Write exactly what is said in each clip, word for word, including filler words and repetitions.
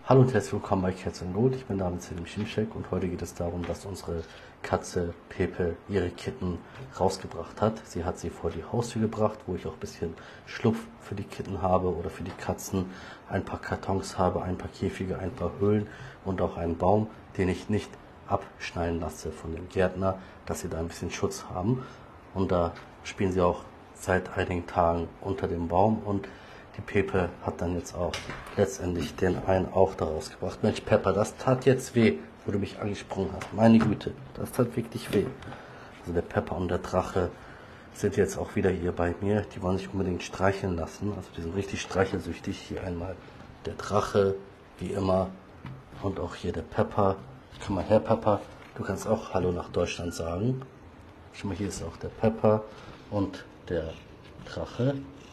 Hallo und herzlich willkommen bei Cats in Not. Ich bin David Selim Schimschek und heute geht es darum, dass unsere Katze Pepe ihre Kitten rausgebracht hat. Sie hat sie vor die Haustür gebracht, wo ich auch ein bisschen Schlupf für die Kitten habe oder für die Katzen. Ein paar Kartons habe, ein paar Käfige, ein paar Höhlen und auch einen Baum, den ich nicht abschneiden lasse von dem Gärtner, dass sie da ein bisschen Schutz haben. Und da spielen sie auch seit einigen Tagen unter dem Baum und die Pepe hat dann jetzt auch letztendlich den einen auch daraus gebracht. Mensch, Pepper, das tat jetzt weh, wo du mich angesprungen hast. Meine Güte, das tat wirklich weh. Also der Pepper und der Drache sind jetzt auch wieder hier bei mir. Die wollen sich unbedingt streicheln lassen. Also die sind richtig streichelsüchtig. Hier einmal der Drache, wie immer. Und auch hier der Pepper. Komm mal her, Pepper. Du kannst auch Hallo nach Deutschland sagen. Schau mal, hier ist auch der Pepper und der Drache,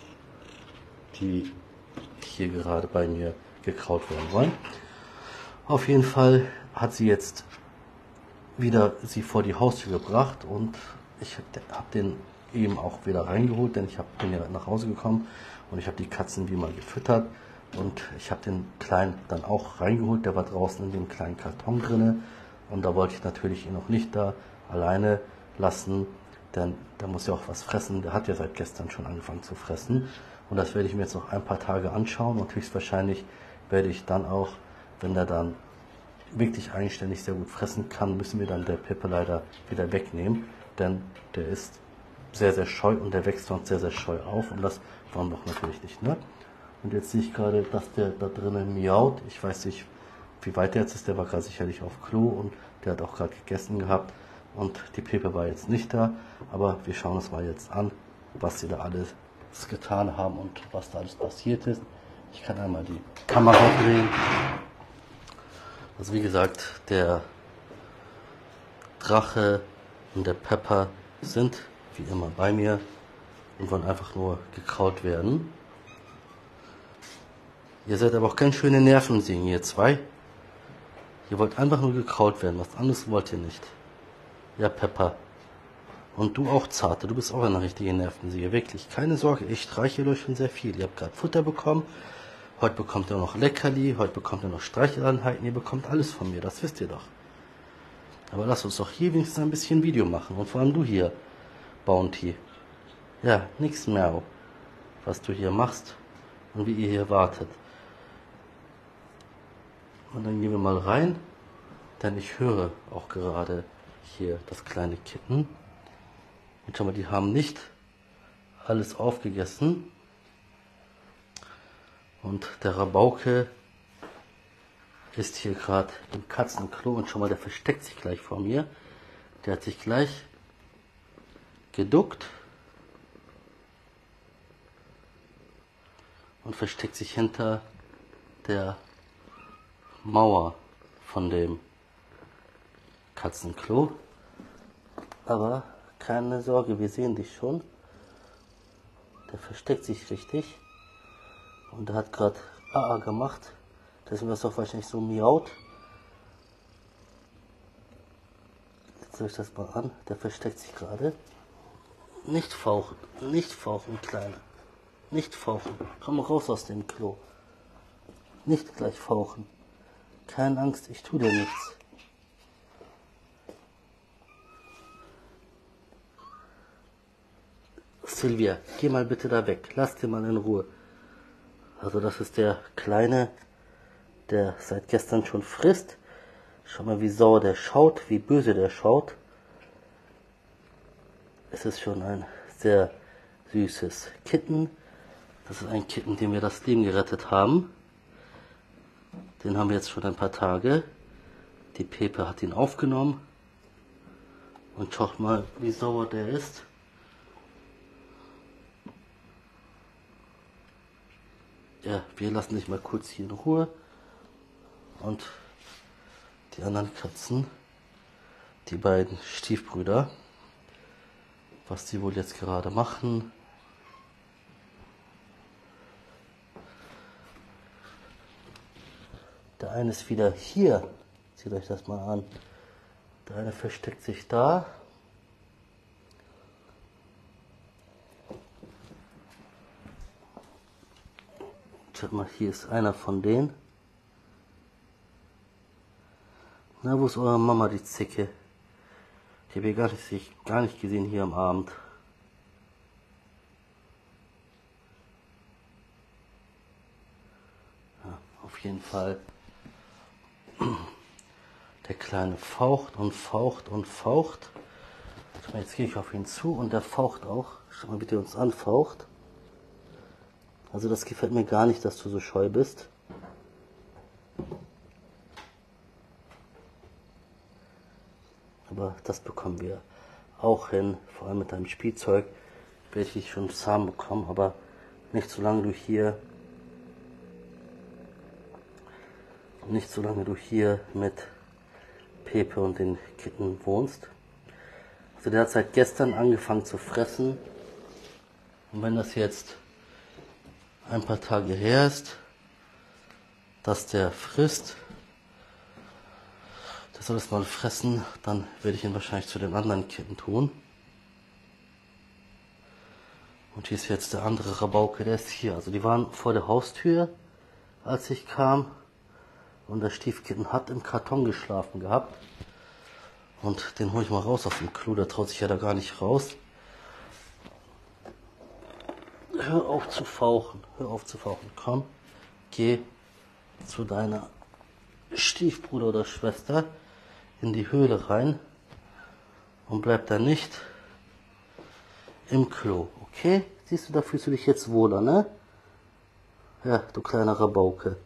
die hier gerade bei mir gekraut werden wollen. Auf jeden Fall hat sie jetzt wieder sie vor die Haustür gebracht und ich habe den eben auch wieder reingeholt, denn ich hab, bin ja nach Hause gekommen und ich habe die Katzen wie mal gefüttert und ich habe den Kleinen dann auch reingeholt, der war draußen in dem kleinen Karton drinne und da wollte ich natürlich ihn noch nicht da alleine lassen, denn der muss ja auch was fressen, der hat ja seit gestern schon angefangen zu fressen. Und das werde ich mir jetzt noch ein paar Tage anschauen und höchstwahrscheinlich werde ich dann auch, wenn der dann wirklich eigenständig sehr gut fressen kann, müssen wir dann der Pepe leider wieder wegnehmen, denn der ist sehr, sehr scheu und der wächst sonst sehr, sehr scheu auf und das wollen wir doch natürlich nicht, ne? Und jetzt sehe ich gerade, dass der da drinnen miaut. Ich weiß nicht, wie weit der jetzt ist, der war gerade sicherlich auf Klo und der hat auch gerade gegessen gehabt und die Pepe war jetzt nicht da, aber wir schauen uns mal jetzt an, was sie da alles getan haben und was da alles passiert ist. Ich kann einmal die Kamera drehen. Also wie gesagt, der Drache und der Pepper sind wie immer bei mir und wollen einfach nur gekraut werden. Ihr seid aber auch ganz schöne Nerven sehen, ihr zwei. Ihr wollt einfach nur gekraut werden, was anderes wollt ihr nicht. Ja, Pepper. Und du auch, Zarte, du bist auch eine richtige Nervensäge, wirklich. Keine Sorge, ich streichele euch schon sehr viel. Ihr habt gerade Futter bekommen, heute bekommt ihr noch Leckerli, heute bekommt ihr noch Streicheleinheiten, ihr bekommt alles von mir, das wisst ihr doch. Aber lasst uns doch hier wenigstens ein bisschen Video machen. Und vor allem du hier, Bounty. Ja, nix mehr, was du hier machst und wie ihr hier wartet. Und dann gehen wir mal rein, denn ich höre auch gerade hier das kleine Kitten. Und schau mal, die haben nicht alles aufgegessen. Und der Rabauke ist hier gerade im Katzenklo und schau mal, der versteckt sich gleich vor mir. Der hat sich gleich geduckt und versteckt sich hinter der Mauer von dem Katzenklo. Aber keine Sorge, wir sehen dich schon. Der versteckt sich richtig. Und der hat gerade A A gemacht. Deswegen war es auch wahrscheinlich so miaut. Jetzt sehe ich das mal an. Der versteckt sich gerade. Nicht fauchen. Nicht fauchen, Kleiner. Nicht fauchen. Komm raus aus dem Klo. Nicht gleich fauchen. Keine Angst, ich tue dir nichts. Silvia, geh mal bitte da weg. Lass dir mal in Ruhe. Also das ist der Kleine, der seit gestern schon frisst. Schau mal, wie sauer der schaut, wie böse der schaut. Es ist schon ein sehr süßes Kitten. Das ist ein Kitten, dem wir das Leben gerettet haben. Den haben wir jetzt schon ein paar Tage. Die Pepe hat ihn aufgenommen. Und schaut mal, wie sauer der ist. Ja, wir lassen dich mal kurz hier in Ruhe. Und die anderen Katzen, die beiden Stiefbrüder, was die wohl jetzt gerade machen. Der eine ist wieder hier. Seht euch das mal an. Der eine versteckt sich da. Schaut mal, hier ist einer von denen. Na, wo ist eure Mama, die Zicke? Ich habe ihr gar nicht, gar nicht gesehen hier am Abend. Ja, auf jeden Fall. Der Kleine faucht und faucht und faucht. Jetzt gehe ich auf ihn zu und der faucht auch. Schau mal, wie der uns anfaucht. Also das gefällt mir gar nicht, dass du so scheu bist. Aber das bekommen wir auch hin. Vor allem mit deinem Spielzeug werde ich schon zahm bekommen, aber nicht solange du hier nicht solange du hier mit Pepe und den Kitten wohnst. Also der hat seit gestern angefangen zu fressen. Und wenn das jetzt ein paar Tage her ist, dass der frisst, der soll es mal fressen, dann werde ich ihn wahrscheinlich zu den anderen Kitten tun. Und hier ist jetzt der andere Rabauke, der ist hier. Also die waren vor der Haustür, als ich kam. Und das Stiefkitten hat im Karton geschlafen gehabt. Und den hole ich mal raus auf dem Klo, der traut sich ja da gar nicht raus. Hör auf zu fauchen, hör auf zu fauchen. Komm, geh zu deiner Stiefbruder oder Schwester in die Höhle rein und bleib da nicht im Klo, okay? Siehst du, da fühlst du dich jetzt wohler, ne? Ja, du kleiner Rabauke.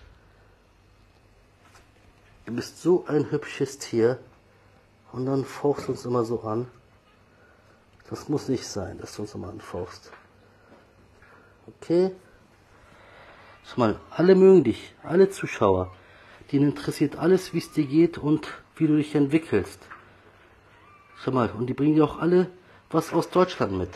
Du bist so ein hübsches Tier und dann fauchst du uns immer so an. Das muss nicht sein, dass du uns immer anfauchst. Okay? Schau mal, alle mögen dich, alle Zuschauer. Denen interessiert alles, wie es dir geht und wie du dich entwickelst. Schau mal, und die bringen dir auch alle was aus Deutschland mit.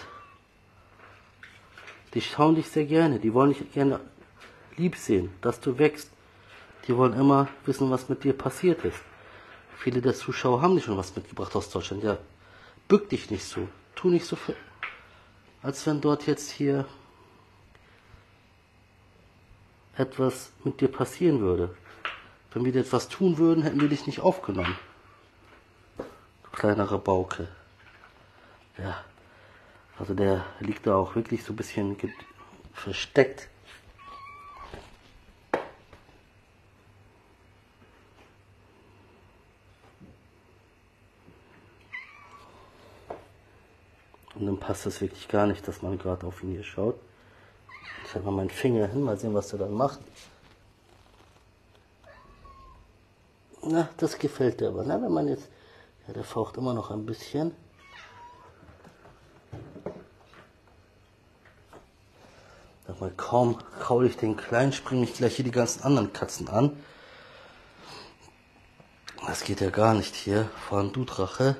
Die schauen dich sehr gerne, die wollen dich gerne lieb sehen, dass du wächst. Die wollen immer wissen, was mit dir passiert ist. Viele der Zuschauer haben dir schon was mitgebracht aus Deutschland. Ja, bück dich nicht so. Tu nicht so, für, als wenn dort jetzt hier etwas mit dir passieren würde. Wenn wir dir etwas tun würden, hätten wir dich nicht aufgenommen. Du kleiner Rabauke. Ja, also der liegt da auch wirklich so ein bisschen versteckt. Und dann passt es wirklich gar nicht, dass man gerade auf ihn hier schaut. Ich halte mal meinen Finger hin, mal sehen, was er dann macht. Na, das gefällt dir aber, ne? Wenn man jetzt, ja, der faucht immer noch ein bisschen. Sag mal, kaum kraul ich den Kleinen, springe ich gleich hier die ganzen anderen Katzen an. Das geht ja gar nicht hier, vor allem du Drache.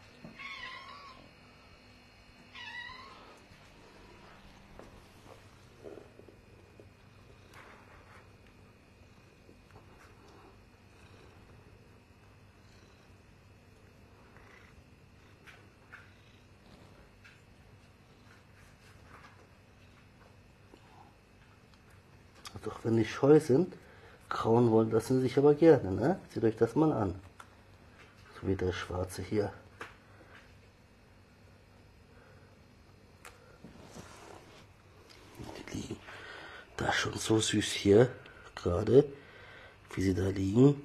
Doch wenn die scheu sind, krauen wollen, lassen sie sich aber gerne, ne? Seht euch das mal an. So wie der Schwarze hier. Die liegen da schon so süß hier, gerade, wie sie da liegen.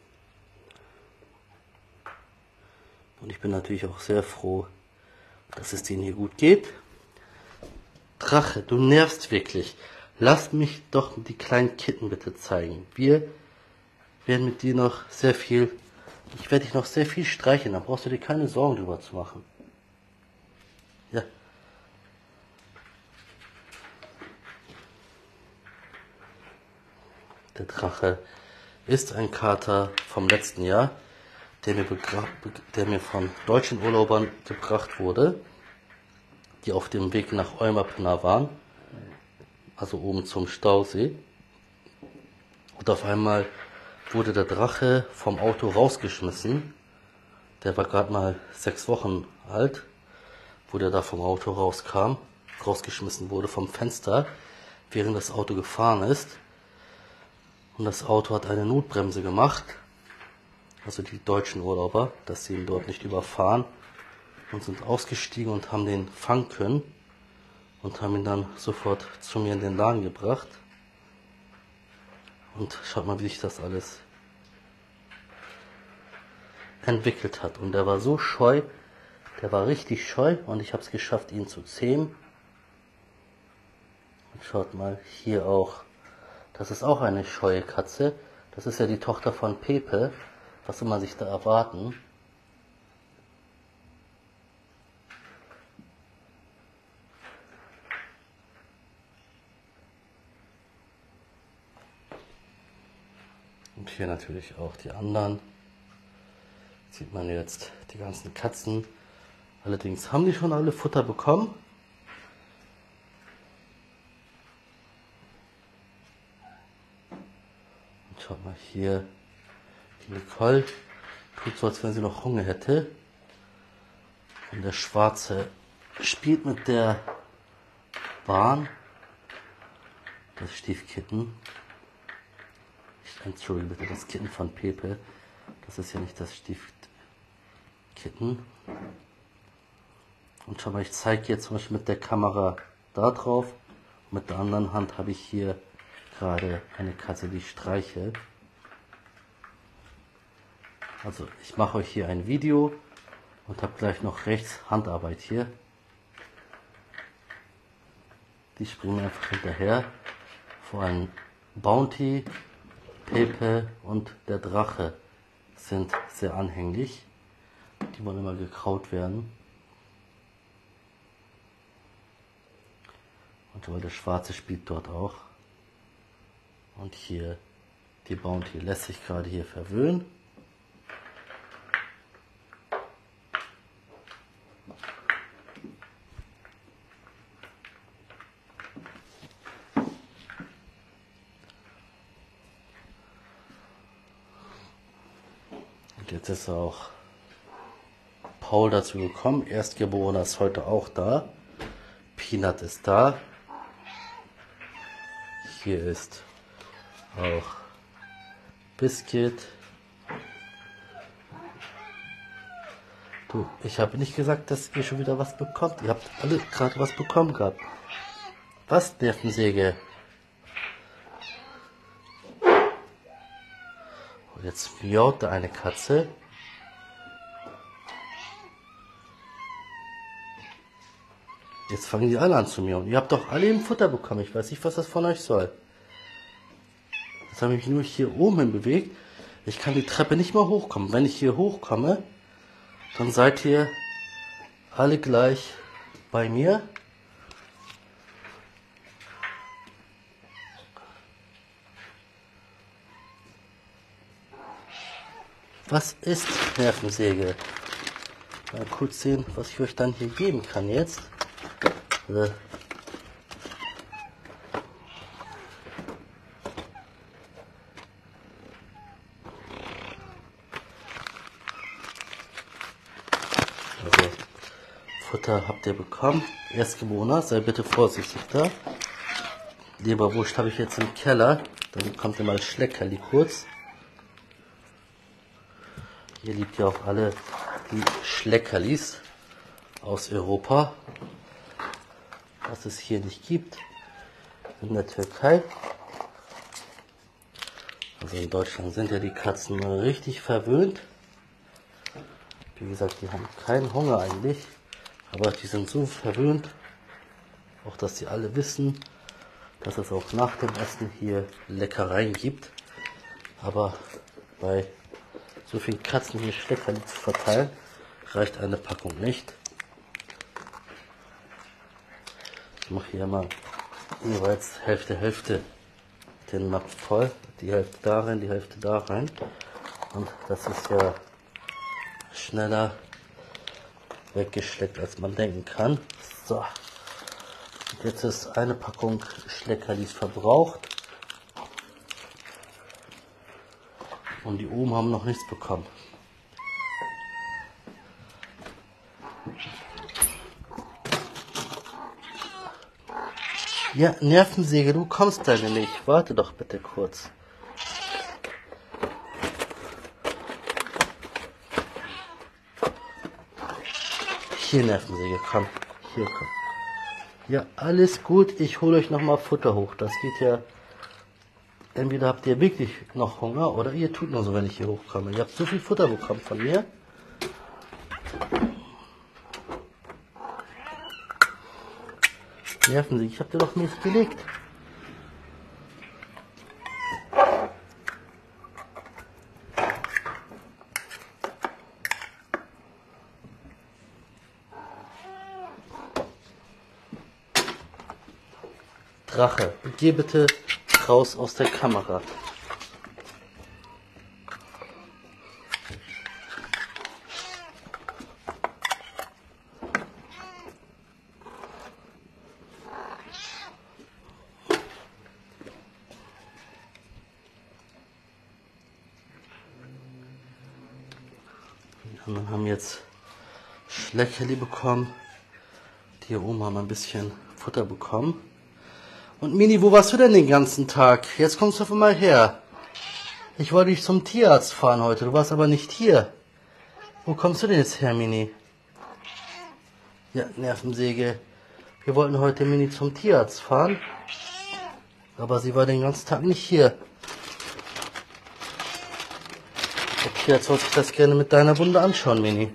Und ich bin natürlich auch sehr froh, dass es denen hier gut geht. Drache, du nervst wirklich. Lass mich doch die kleinen Kitten bitte zeigen. Wir werden mit dir noch sehr viel, ich werde dich noch sehr viel streicheln, da brauchst du dir keine Sorgen drüber zu machen. Ja. Der Drache ist ein Kater vom letzten Jahr, der mir, der mir von deutschen Urlaubern gebracht wurde, die auf dem Weg nach Oymapena waren. Also oben zum Stausee. Und auf einmal wurde der Drache vom Auto rausgeschmissen. Der war gerade mal sechs Wochen alt, wo der da vom Auto rauskam, rausgeschmissen wurde vom Fenster, während das Auto gefahren ist. Und das Auto hat eine Notbremse gemacht. also die deutschen Urlauber, dass sie ihn dort nicht überfahren, und sind ausgestiegen und haben den fangen können und haben ihn dann sofort zu mir in den Laden gebracht. Und schaut mal, wie sich das alles entwickelt hat. Und der war so scheu, der war richtig scheu, und ich habe es geschafft, ihn zu zähmen. Und schaut mal, hier auch, das ist auch eine scheue Katze. Das ist ja die Tochter von Pepe. Was soll man sich da erwarten? Und hier natürlich auch die anderen. Sieht man jetzt die ganzen Katzen. Allerdings haben die schon alle Futter bekommen. Und schaut mal hier, die Nicole tut so, als wenn sie noch Hunger hätte. Und der Schwarze spielt mit der Bahn. Das Stiefkitten. Entschuldigung bitte, das Kitten von Pepe. Das ist ja nicht das Stiefkitten. Und schau mal, ich zeige jetzt zum Beispiel mit der Kamera da drauf. Und mit der anderen Hand habe ich hier gerade eine Katze, die ich streiche. Also ich mache euch hier ein Video und habe gleich noch rechts Handarbeit hier. Die springen einfach hinterher. Vor allem Bounty, Pepe und der Drache sind sehr anhänglich. Die wollen immer gekraut werden. Und der Schwarze spielt dort auch. Und hier die Bounty lässt sich gerade hier verwöhnen. Und jetzt ist auch Paul dazu gekommen. Erstgeborener ist heute auch da. Peanut ist da. Hier ist auch Biscuit. Du, ich habe nicht gesagt, dass ihr schon wieder was bekommt. Ihr habt alle gerade was bekommen gehabt. Was, Nervensäge? Und jetzt miaut da eine Katze. Jetzt fangen die alle an zu miauen. Ihr habt doch alle im Futter bekommen. Ich weiß nicht, was das von euch soll. Jetzt habe ich mich nur hier oben hin bewegt. Ich kann die Treppe nicht mehr hochkommen. Wenn ich hier hochkomme, dann seid ihr alle gleich bei mir. Was ist Nervensäge? Mal kurz sehen, was ich euch dann hier geben kann jetzt. Äh. Also, Futter habt ihr bekommen. Erstgeborener, sei bitte vorsichtig da. Leberwurst habe ich jetzt im Keller. Dann kommt ihr mal Schleckerli kurz. Ihr liebt ja auch alle die Schleckerlis aus Europa, was es hier nicht gibt in der Türkei. Also in Deutschland sind ja die Katzen richtig verwöhnt. Wie gesagt, die haben keinen Hunger eigentlich, aber die sind so verwöhnt, auch dass sie alle wissen, dass es auch nach dem Essen hier Leckereien gibt. Aber bei so vielen Katzen hier Schleckerli zu verteilen, reicht eine Packung nicht. Ich mache hier mal jeweils Hälfte, Hälfte den Napf voll. Die Hälfte da rein, die Hälfte da rein. Und das ist ja schneller weggeschleckt, als man denken kann. So. Und jetzt ist eine Packung Schleckerlis verbraucht. Und die oben haben noch nichts bekommen. Ja, Nervensäge, du kommst da nicht. Warte doch bitte kurz. Hier, Nervensäge, komm. Hier, komm. Ja, alles gut. Ich hole euch nochmal Futter hoch. Das geht ja... Entweder habt ihr wirklich noch Hunger oder ihr tut nur so, wenn ich hier hochkomme. Ihr habt so viel Futter bekommen von mir. Nervensäge, ich hab dir doch Milch gelegt. Drache, geh bitte raus aus der Kamera. Die anderen haben jetzt Schleckerli bekommen. Die hier oben haben ein bisschen Futter bekommen. Und Mini, wo warst du denn den ganzen Tag? Jetzt kommst du auf einmal her. Ich wollte dich zum Tierarzt fahren heute, du warst aber nicht hier. Wo kommst du denn jetzt her, Mini? Ja, Nervensäge. Wir wollten heute Mini zum Tierarzt fahren. Aber sie war den ganzen Tag nicht hier. Der Tierarzt soll sich das gerne mit deiner Wunde anschauen, Mini.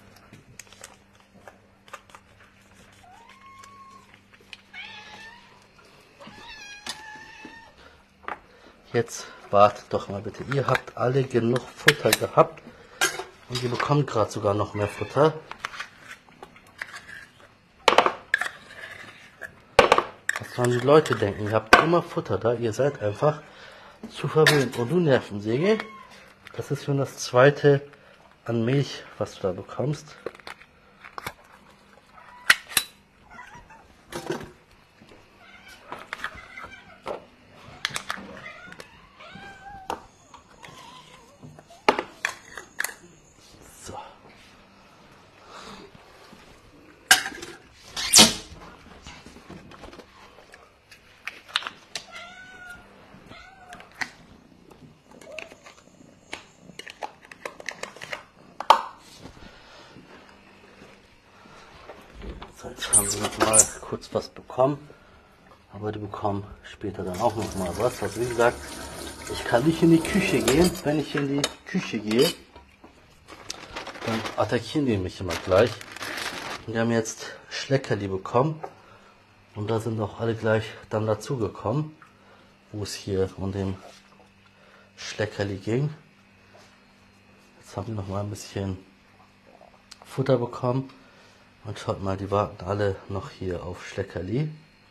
Jetzt wartet doch mal bitte. Ihr habt alle genug Futter gehabt. Und ihr bekommt gerade sogar noch mehr Futter. Was sollen die Leute denken? Ihr habt immer Futter da. Ihr seid einfach zu verwöhnt. Und du, Nervensäge, das ist schon das zweite an Milch, was du da bekommst. So. So, jetzt haben sie noch mal kurz was bekommen, aber die bekommen später dann auch noch mal was. Also wie gesagt, ich kann nicht in die Küche gehen. Wenn ich in die Küche gehe, dann attackieren die mich immer gleich. Und die haben jetzt Schleckerli bekommen und da sind auch alle gleich dann dazu gekommen, wo es hier um den Schleckerli ging. Jetzt haben die noch mal ein bisschen Futter bekommen. Und schaut mal, die warten alle noch hier auf Schleckerli.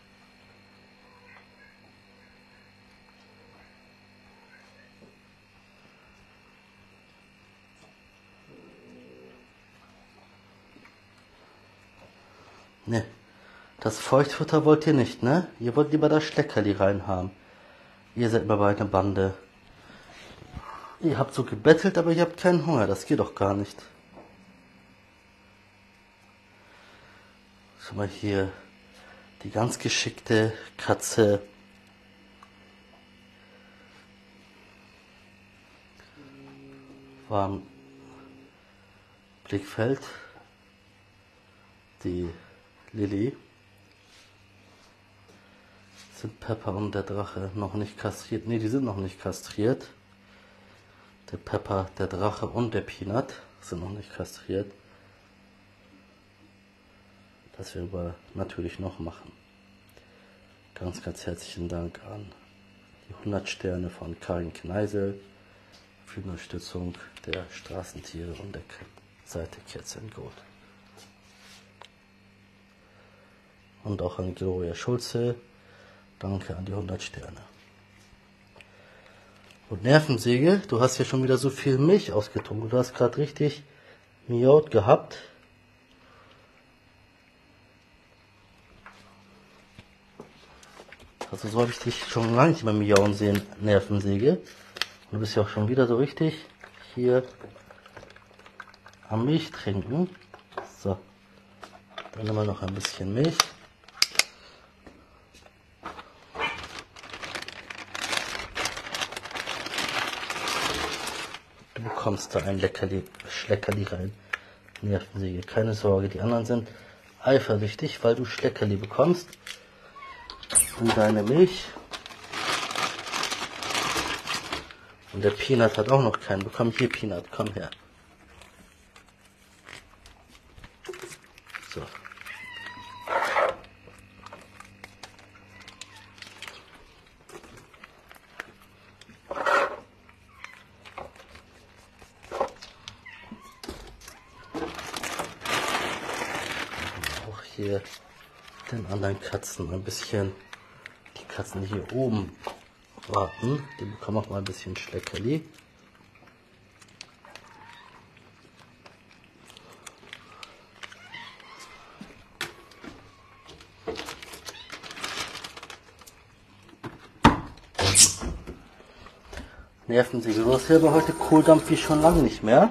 Ne, das Feuchtfutter wollt ihr nicht, ne? Ihr wollt lieber das Schleckerli reinhaben. Ihr seid mal bei einer Bande. Ihr habt so gebettelt, aber ihr habt keinen Hunger. Das geht doch gar nicht. Schau mal hier, die ganz geschickte Katze. War im Blickfeld. Die Lilly. Sind Pepper und der Drache noch nicht kastriert? Ne, die sind noch nicht kastriert. Der Pepper, der Drache und der Peanut sind noch nicht kastriert. Das werden wir natürlich noch machen. Ganz, ganz herzlichen Dank an die hundert Sterne von Karin Kneisel für die Unterstützung der Straßentiere und der Seite Cats and Gold. Und auch an Gloria Schulze. Danke an die hundert Sterne. Und Nervensäge, du hast ja schon wieder so viel Milch ausgetrunken. Du hast gerade richtig miaut gehabt. Also so habe ich dich schon lange nicht mehr miauen sehen, Nervensäge. Und du bist ja auch schon wieder so richtig hier am Milch trinken. So, dann nehmen wir noch ein bisschen Milch. Du bekommst da ein Leckerli, Schleckerli rein. Nervensäge. Keine Sorge, die anderen sind eifersüchtig, weil du Schleckerli bekommst und deine Milch. Und der Peanut hat auch noch keinen bekommen. Hier, Peanut, komm her. So. Auch hier den anderen Katzen ein bisschen, die Katzen, die hier oben warten, die bekommen auch mal ein bisschen Schleckerli. Nervensäge, du hast selber heute Kohldampf wie schon lange nicht mehr.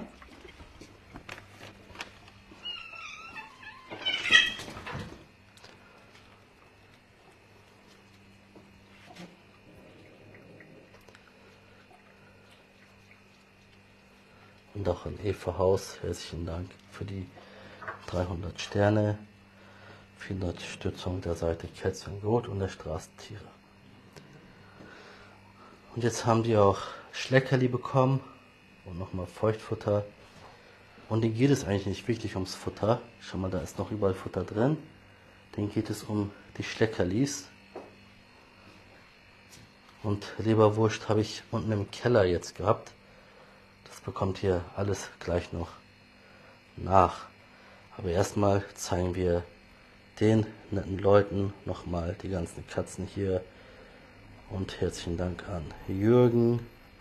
Und auch an Eva Haus, herzlichen Dank für die dreihundert Sterne, für die Unterstützung der Seite Kätzchen Rot und der Straßentiere. Und jetzt haben die auch Schleckerli bekommen und nochmal Feuchtfutter. Und denen geht es eigentlich nicht wirklich ums Futter. Schau mal, da ist noch überall Futter drin. Denen geht es um die Schleckerlis. Und Leberwurst habe ich unten im Keller jetzt gehabt. Das bekommt hier alles gleich noch nach. Aber erstmal zeigen wir den netten Leuten nochmal die ganzen Katzen hier. Und herzlichen Dank an Jürgen,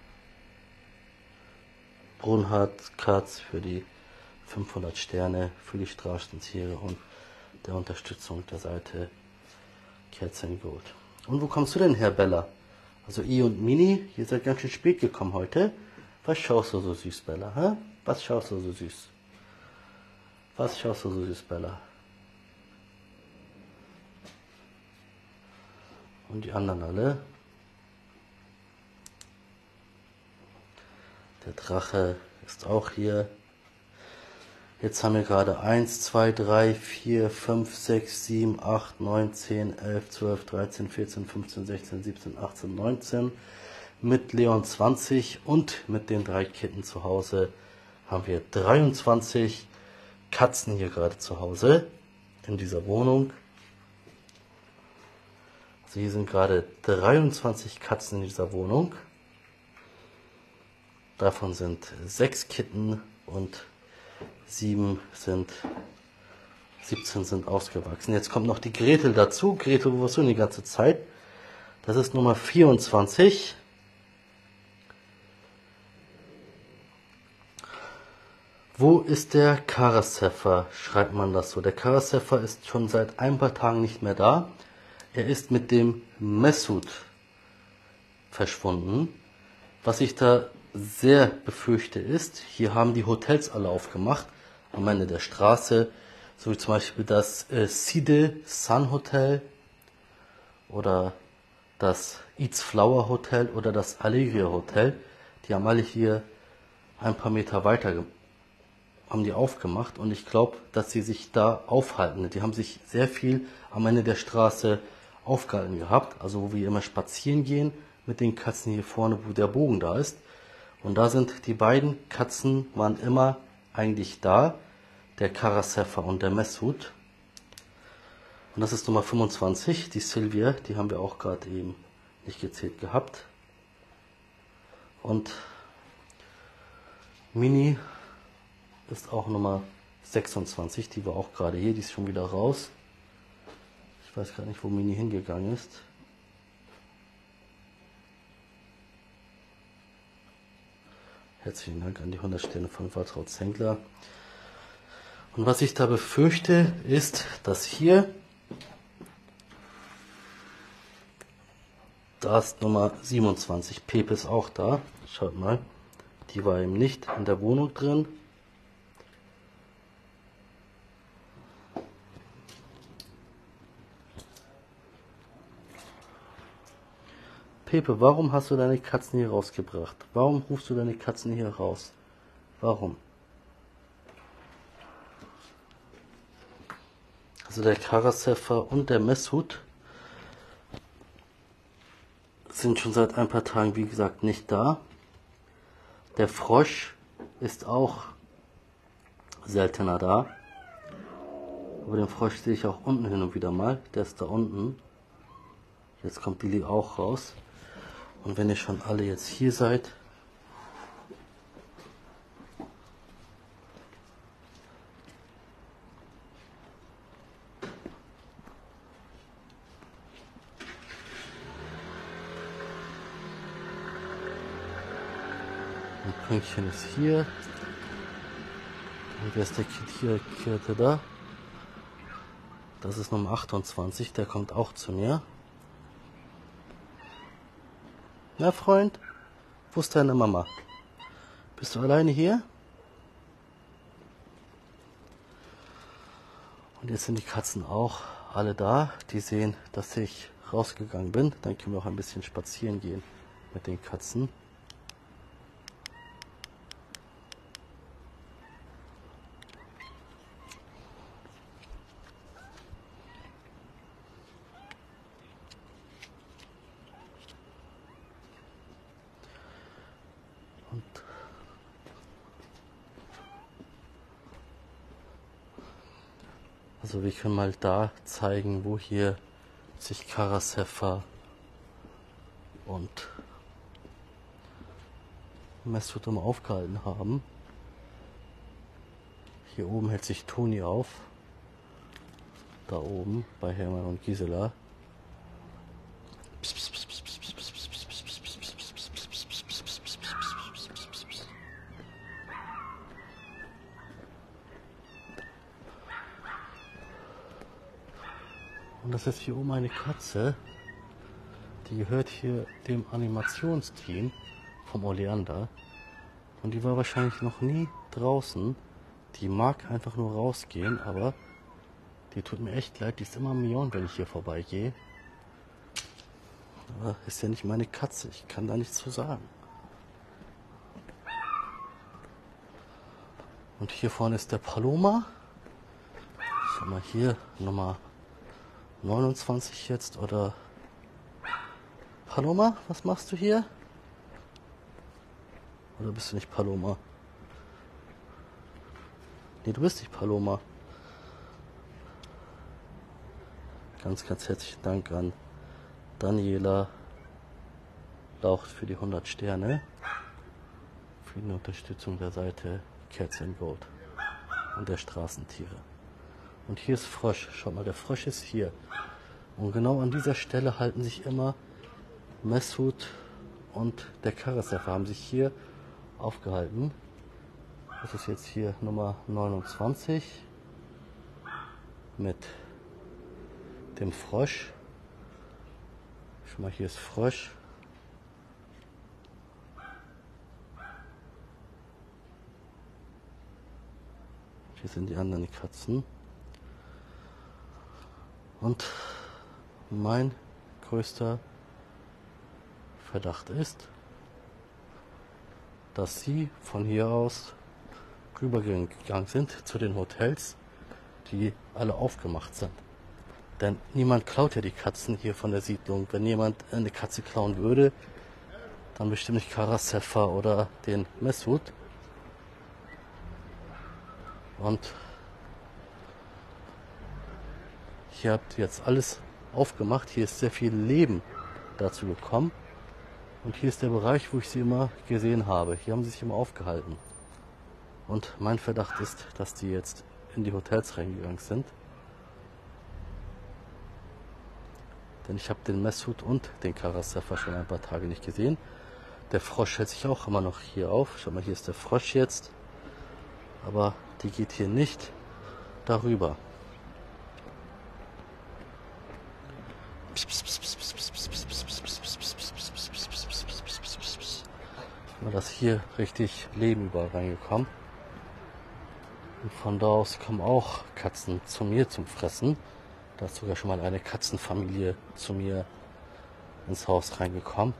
Brunhardt, Katz für die fünfhundert Sterne, für die Straßentiere und der Unterstützung der Seite Kätzchen Gold. Und wo kommst du denn her, Bella? Also I und Mini, ihr seid ganz schön spät gekommen heute. Was schaust du so süß, Bella? Hä? Was schaust du so süß? Was schaust du so süß, Bella? Und die anderen alle. Der Drache ist auch hier. Jetzt haben wir gerade eins, zwei, drei, vier, fünf, sechs, sieben, acht, neun, zehn, elf, zwölf, dreizehn, vierzehn, fünfzehn, sechzehn, siebzehn, achtzehn, neunzehn. Mit Leon zwanzig und mit den drei Kitten zu Hause haben wir dreiundzwanzig Katzen hier gerade zu Hause in dieser Wohnung. Also hier sind gerade dreiundzwanzig Katzen in dieser Wohnung. Davon sind sechs Kitten und sieben sind, siebzehn sind ausgewachsen. Jetzt kommt noch die Gretel dazu. Gretel, wo warst du denn die ganze Zeit? Das ist Nummer vierundzwanzig. Wo ist der Karaseffer? Schreibt man das so. Der Karaseffer ist schon seit ein paar Tagen nicht mehr da. Er ist mit dem Mesut verschwunden. Was ich da sehr befürchte ist, hier haben die Hotels alle aufgemacht, am Ende der Straße, so wie zum Beispiel das äh, Side Sun Hotel oder das Eats Flower Hotel oder das Allegria Hotel. Die haben alle hier ein paar Meter weiter haben die aufgemacht und ich glaube, dass sie sich da aufhalten. Die haben sich sehr viel am Ende der Straße aufgehalten gehabt, also wo wir immer spazieren gehen mit den Katzen hier vorne, wo der Bogen da ist. Und da sind die beiden Katzen, waren immer eigentlich da, der Karaseffer und der Mesut. Und das ist Nummer fünfundzwanzig, die Silvia, die haben wir auch gerade eben nicht gezählt gehabt. Und Mini ist auch Nummer sechsundzwanzig, die war auch gerade hier, die ist schon wieder raus. Ich weiß gar nicht, wo Mini hingegangen ist. Herzlichen Dank an die hundert Sterne von Waltraud Zengler. Und was ich da befürchte, ist, dass hier, da ist Nummer siebenundzwanzig, Pepe ist auch da, schaut mal, die war eben nicht in der Wohnung drin. Pepe, warum hast du deine Katzen hier rausgebracht? Warum rufst du deine Katzen hier raus? Warum? Also der Karasefa und der Messhut sind schon seit ein paar Tagen, wie gesagt, nicht da. Der Frosch ist auch seltener da. Aber den Frosch sehe ich auch unten hin und wieder mal. Der ist da unten. Jetzt kommt Lili auch raus. Und wenn ihr schon alle jetzt hier seid, ein Pünktchen ist hier. Und wer ist der Kierte da? Das ist Nummer achtundzwanzig, der kommt auch zu mir. Na Freund, wo ist deine Mama? Bist du alleine hier? Und jetzt sind die Katzen auch alle da. Die sehen, dass ich rausgegangen bin. Dann können wir auch ein bisschen spazieren gehen mit den Katzen. Und also wir können mal da zeigen, wo hier sich Karasefa und Messhut immer aufgehalten haben. Hier oben hält sich Toni auf. Da oben bei Hermann und Gisela. Und das ist hier oben eine Katze, die gehört hier dem Animationsteam vom Oleander. Und die war wahrscheinlich noch nie draußen. Die mag einfach nur rausgehen, aber die tut mir echt leid. Die ist immer miauen, wenn ich hier vorbeigehe. Aber ist ja nicht meine Katze. Ich kann da nichts zu sagen. Und hier vorne ist der Paloma. Schau mal hier, Nummer neunundzwanzig jetzt, oder Paloma, was machst du hier? Oder bist du nicht Paloma? Nee, du bist nicht Paloma. Ganz, ganz herzlichen Dank an Daniela Laucht für die hundert Sterne. Für die Unterstützung der Seite Cats and Gold und der Straßentiere. Und hier ist Frosch. Schau mal, der Frosch ist hier. Und genau an dieser Stelle halten sich immer Messhut und der Karasefa haben sich hier aufgehalten. Das ist jetzt hier Nummer neunundzwanzig mit dem Frosch. Schau mal, hier ist Frosch. Hier sind die anderen Katzen. Und mein größter Verdacht ist, dass sie von hier aus rübergegangen sind zu den Hotels, die alle aufgemacht sind. Denn niemand klaut ja die Katzen hier von der Siedlung. Wenn jemand eine Katze klauen würde, dann bestimmt nicht Karasefa oder den Messhut. Und hier habt ihr jetzt alles aufgemacht. Hier ist sehr viel Leben dazu gekommen. Und hier ist der Bereich, wo ich sie immer gesehen habe. Hier haben sie sich immer aufgehalten. Und mein Verdacht ist, dass die jetzt in die Hotels reingegangen sind. Denn ich habe den Messhut und den Karasefa schon ein paar Tage nicht gesehen. Der Frosch hält sich auch immer noch hier auf. Schau mal, hier ist der Frosch jetzt. Aber die geht hier nicht darüber. Das hier richtig Leben überall reingekommen. Und von da aus kommen auch Katzen zu mir zum Fressen. Da ist sogar schon mal eine Katzenfamilie zu mir ins Haus reingekommen.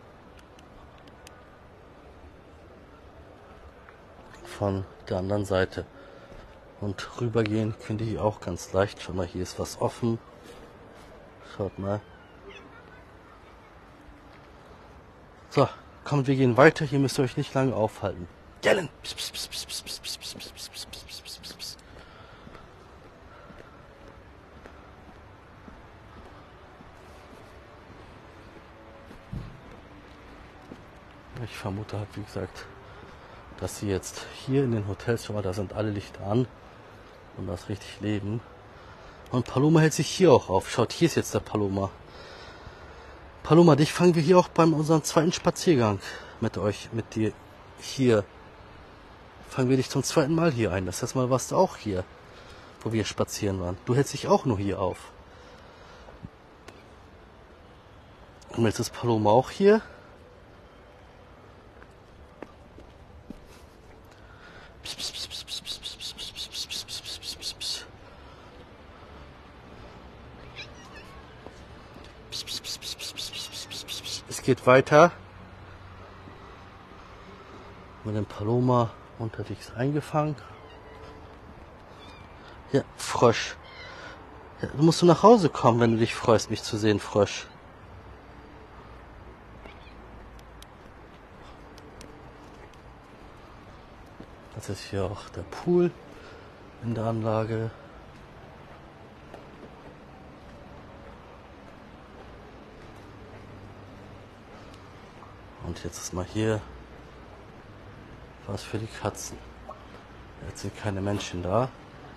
Von der anderen Seite. Und rübergehen könnt ihr hier auch ganz leicht. Schaut mal, hier ist was offen. Schaut mal. So, kommt, wir gehen weiter. Hier müsst ihr euch nicht lange aufhalten. Gellen! Ich vermute halt, wie gesagt, dass sie jetzt hier in den Hotels, schon mal, da sind alle Lichter an und das richtig leben. Und Paloma hält sich hier auch auf. Schaut, hier ist jetzt der Paloma. Paloma, dich fangen wir hier auch beim unserem zweiten Spaziergang mit euch, mit dir hier. Fangen wir dich zum zweiten Mal hier ein. Das letzte Mal warst du auch hier, wo wir spazieren waren. Du hältst dich auch nur hier auf. Und jetzt ist Paloma auch hier. Es geht weiter mit dem Paloma unterwegs eingefangen. Ja, Frosch. Ja, du musst du nach Hause kommen, wenn du dich freust, mich zu sehen, Frosch. Das ist hier auch der Pool in der Anlage. Und jetzt ist mal hier was für die Katzen. Jetzt sind keine Menschen da.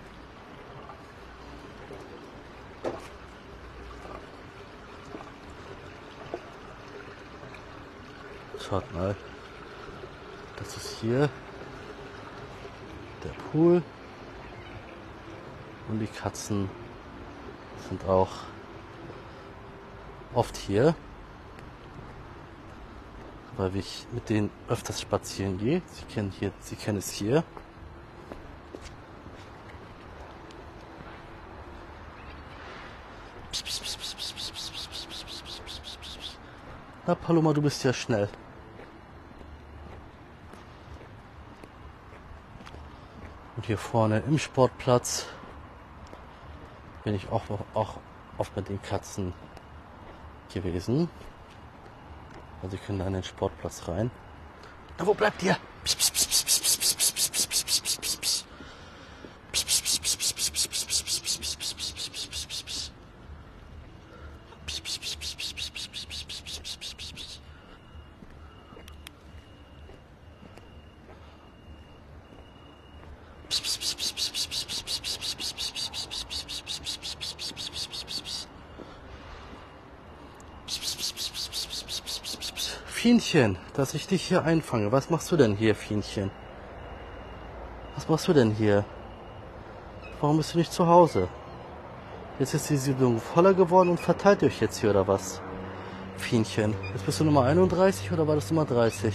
Schaut mal. Das ist hier der Pool. Und die Katzen sind auch oft hier, weil ich mit denen öfters spazieren gehe. Sie kennen hier, sie kennen es hier. Na Paloma, du bist ja schnell. Und hier vorne im Sportplatz bin ich auch, auch oft mit den Katzen gewesen. Also sie können da in den Sportplatz rein. Na, wo bleibt ihr? Fienchen, dass ich dich hier einfange. Was machst du denn hier, Fienchen? Was machst du denn hier? Warum bist du nicht zu Hause? Jetzt ist die Siedlung voller geworden und verteilt euch jetzt hier, oder was? Fienchen, jetzt bist du Nummer einunddreißig oder war das Nummer dreißig?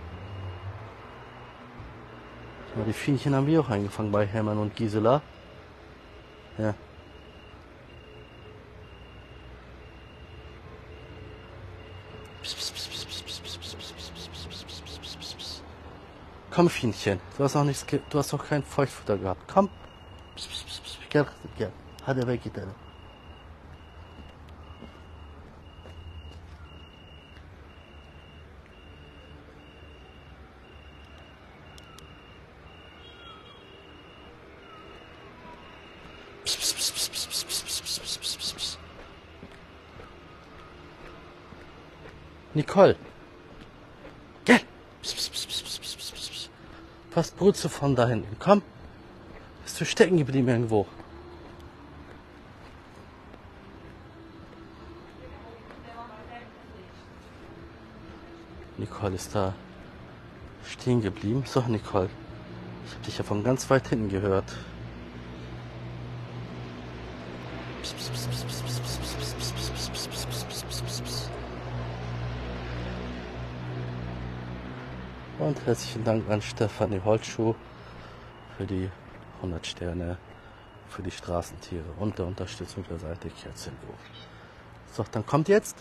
Ja, die Fienchen haben wir auch eingefangen bei Hermann und Gisela. Ja. Komm, Fienchen, du hast noch nichts, du hast noch kein Feuchtfutter gehabt. Komm. Hat er weg, geht er. Nicole. Gell. Was brutst du von da hinten? Komm. Bist du stecken geblieben irgendwo? Nicole ist da stehen geblieben. So, Nicole. Ich habe dich ja von ganz weit hinten gehört. Und herzlichen Dank an Stefanie Holtschuh für die hundert Sterne für die Straßentiere und der Unterstützung der Seite Kerzenbuch. So, dann kommt jetzt.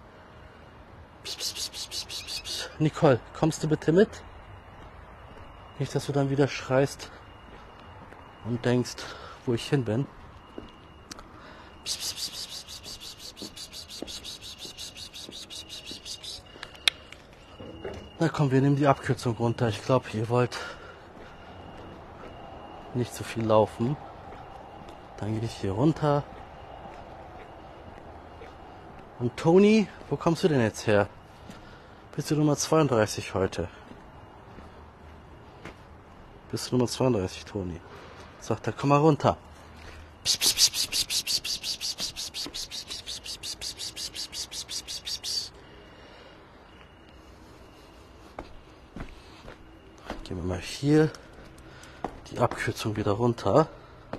Nicole, kommst du bitte mit? Nicht, dass du dann wieder schreist und denkst, wo ich hin bin. Na komm, wir nehmen die Abkürzung runter. Ich glaube, ihr wollt nicht so viel laufen. Dann gehe ich hier runter. Und Toni, wo kommst du denn jetzt her? Bist du Nummer zweiunddreißig heute? Bist du Nummer zweiunddreißig, Toni? Sagt er, komm mal runter. Gehen wir mal hier die Abkürzung wieder runter.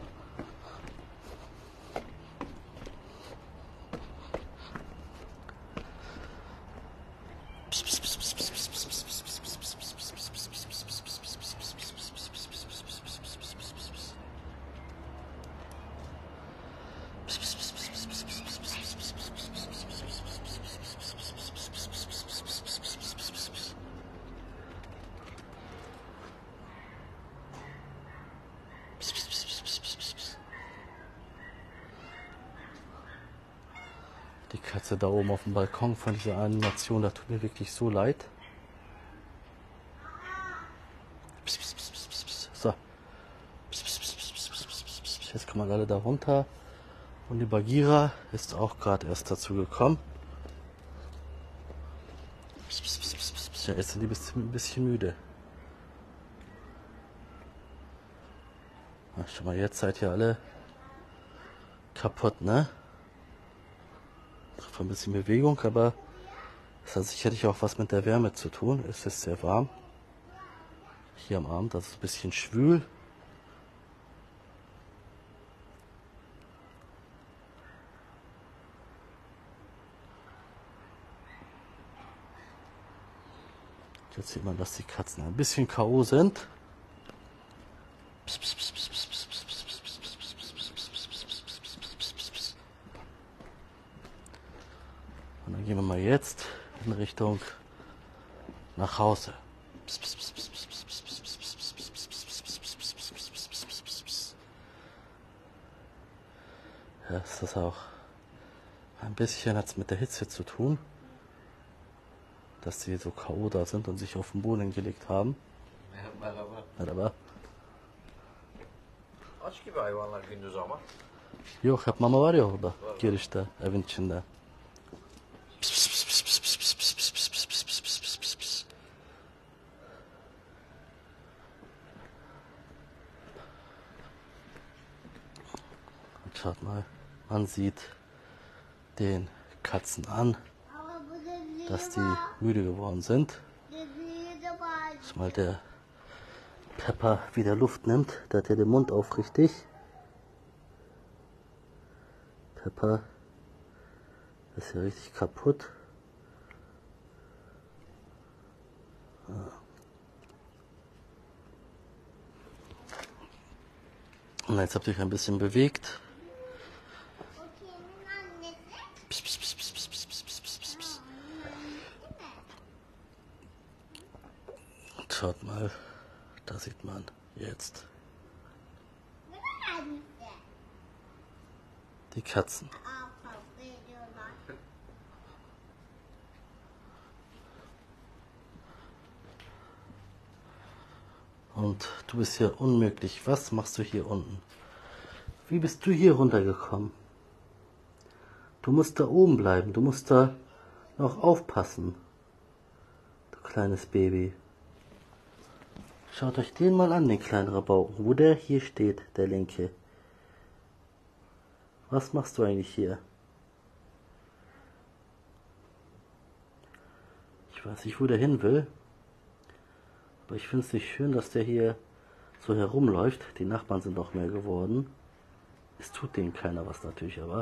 Die Katze da oben auf dem Balkon von dieser Animation, da tut mir wirklich so leid. So. Jetzt kommen alle da runter. Und die Bagheera ist auch gerade erst dazu gekommen. Ja, jetzt sind die ein bisschen müde. Ach, schau mal, jetzt seid ihr alle kaputt, ne? Ein bisschen Bewegung, aber es hat sicherlich auch was mit der Wärme zu tun. Es ist sehr warm. Hier am Abend, das ist ein bisschen schwül. Jetzt sieht man, dass die Katzen ein bisschen K O sind. Und dann gehen wir mal jetzt in Richtung nach Hause. Ja, ist das auch ein bisschen hat es mit der Hitze zu tun, dass sie so K O da sind und sich auf den Boden gelegt haben. Merhaba. Merhaba. Aç gibi hayvanlar gündüz ama. Yok, hep mama var ya orada, girişte, evin içinde. Und schaut mal, man sieht den Katzen an, dass die müde geworden sind. Dass mal der Pepper wieder Luft nimmt, da hat er den Mund aufrichtig. Pepper ist ja richtig kaputt. Und jetzt habt ihr euch ein bisschen bewegt. Pss, pss, pss, pss, pss, pss, pss, pss, pss. Und schaut mal, da sieht man jetzt die Katzen. Und du bist hier unmöglich. Was machst du hier unten? Wie bist du hier runtergekommen? Du musst da oben bleiben. Du musst da noch aufpassen. Du kleines Baby. Schaut euch den mal an, den kleinen Rabauken. Wo der hier steht, der linke. Was machst du eigentlich hier? Ich weiß nicht, wo der hin will. Aber ich finde es nicht schön, dass der hier so herumläuft. Die Nachbarn sind noch mehr geworden. Es tut denen keiner was natürlich, aber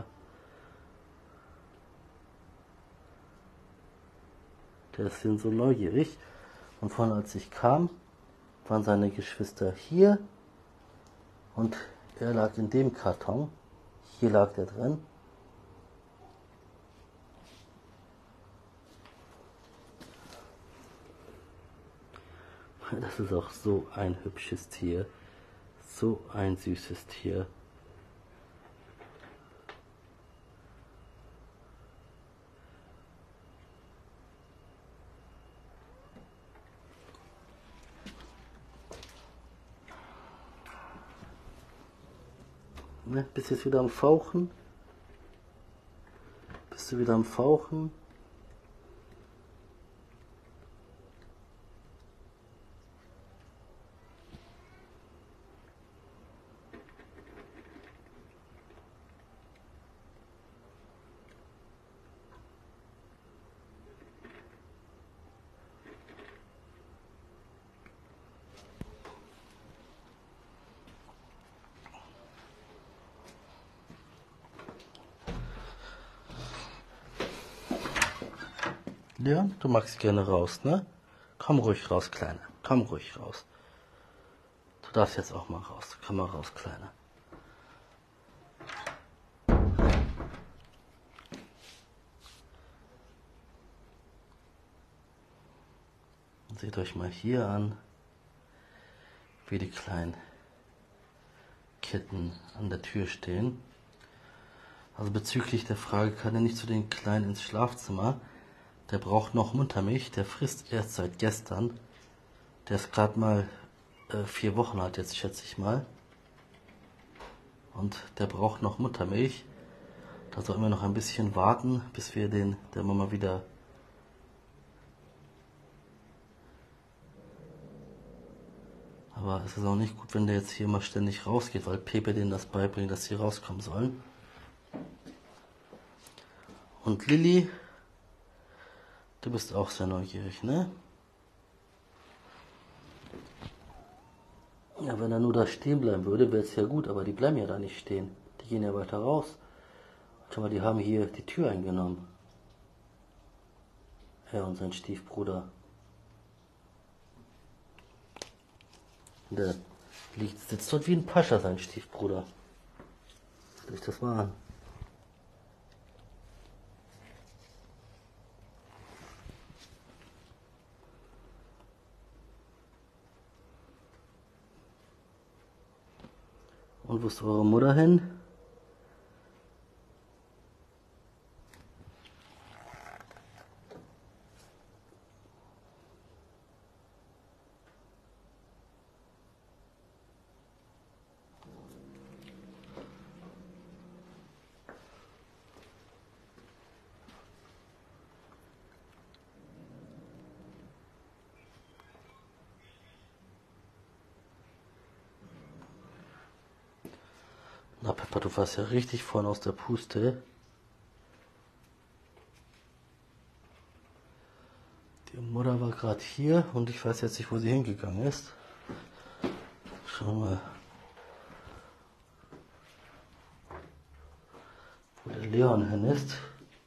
der ist so neugierig. Und vorhin, als ich kam, waren seine Geschwister hier und er lag in dem Karton. Hier lag der drin. Das ist auch so ein hübsches Tier. So ein süßes Tier. Ne, bist jetzt wieder am Fauchen? Bist du wieder am Fauchen? Leon, du magst gerne raus, ne? Komm ruhig raus, Kleiner. Komm ruhig raus. Du darfst jetzt auch mal raus. Komm mal raus, Kleiner. Seht euch mal hier an, wie die kleinen Kitten an der Tür stehen. Also bezüglich der Frage, kann er nicht zu den Kleinen ins Schlafzimmer? Der braucht noch Muttermilch, der frisst erst seit gestern. Der ist gerade mal äh, vier Wochen alt jetzt, schätze ich mal. Und der braucht noch Muttermilch. Da sollten wir noch ein bisschen warten, bis wir den der Mama wieder Aber es ist auch nicht gut, wenn der jetzt hier mal ständig rausgeht, weil Pepe denen das beibringt, dass sie rauskommen sollen. Und Lilly, du bist auch sehr neugierig, ne? Ja, wenn er nur da stehen bleiben würde, wäre es ja gut, aber die bleiben ja da nicht stehen. Die gehen ja weiter raus. Schau mal, die haben hier die Tür eingenommen. Er und sein Stiefbruder. Der liegt, sitzt dort wie ein Pascha, sein Stiefbruder. Schaut euch das mal an. Und wo ist eure Mutter hin? Na Peppa, du warst ja richtig vorne aus der Puste. Die Mutter war gerade hier und ich weiß jetzt nicht, wo sie hingegangen ist. Schauen wir mal, wo der Leon hin ist.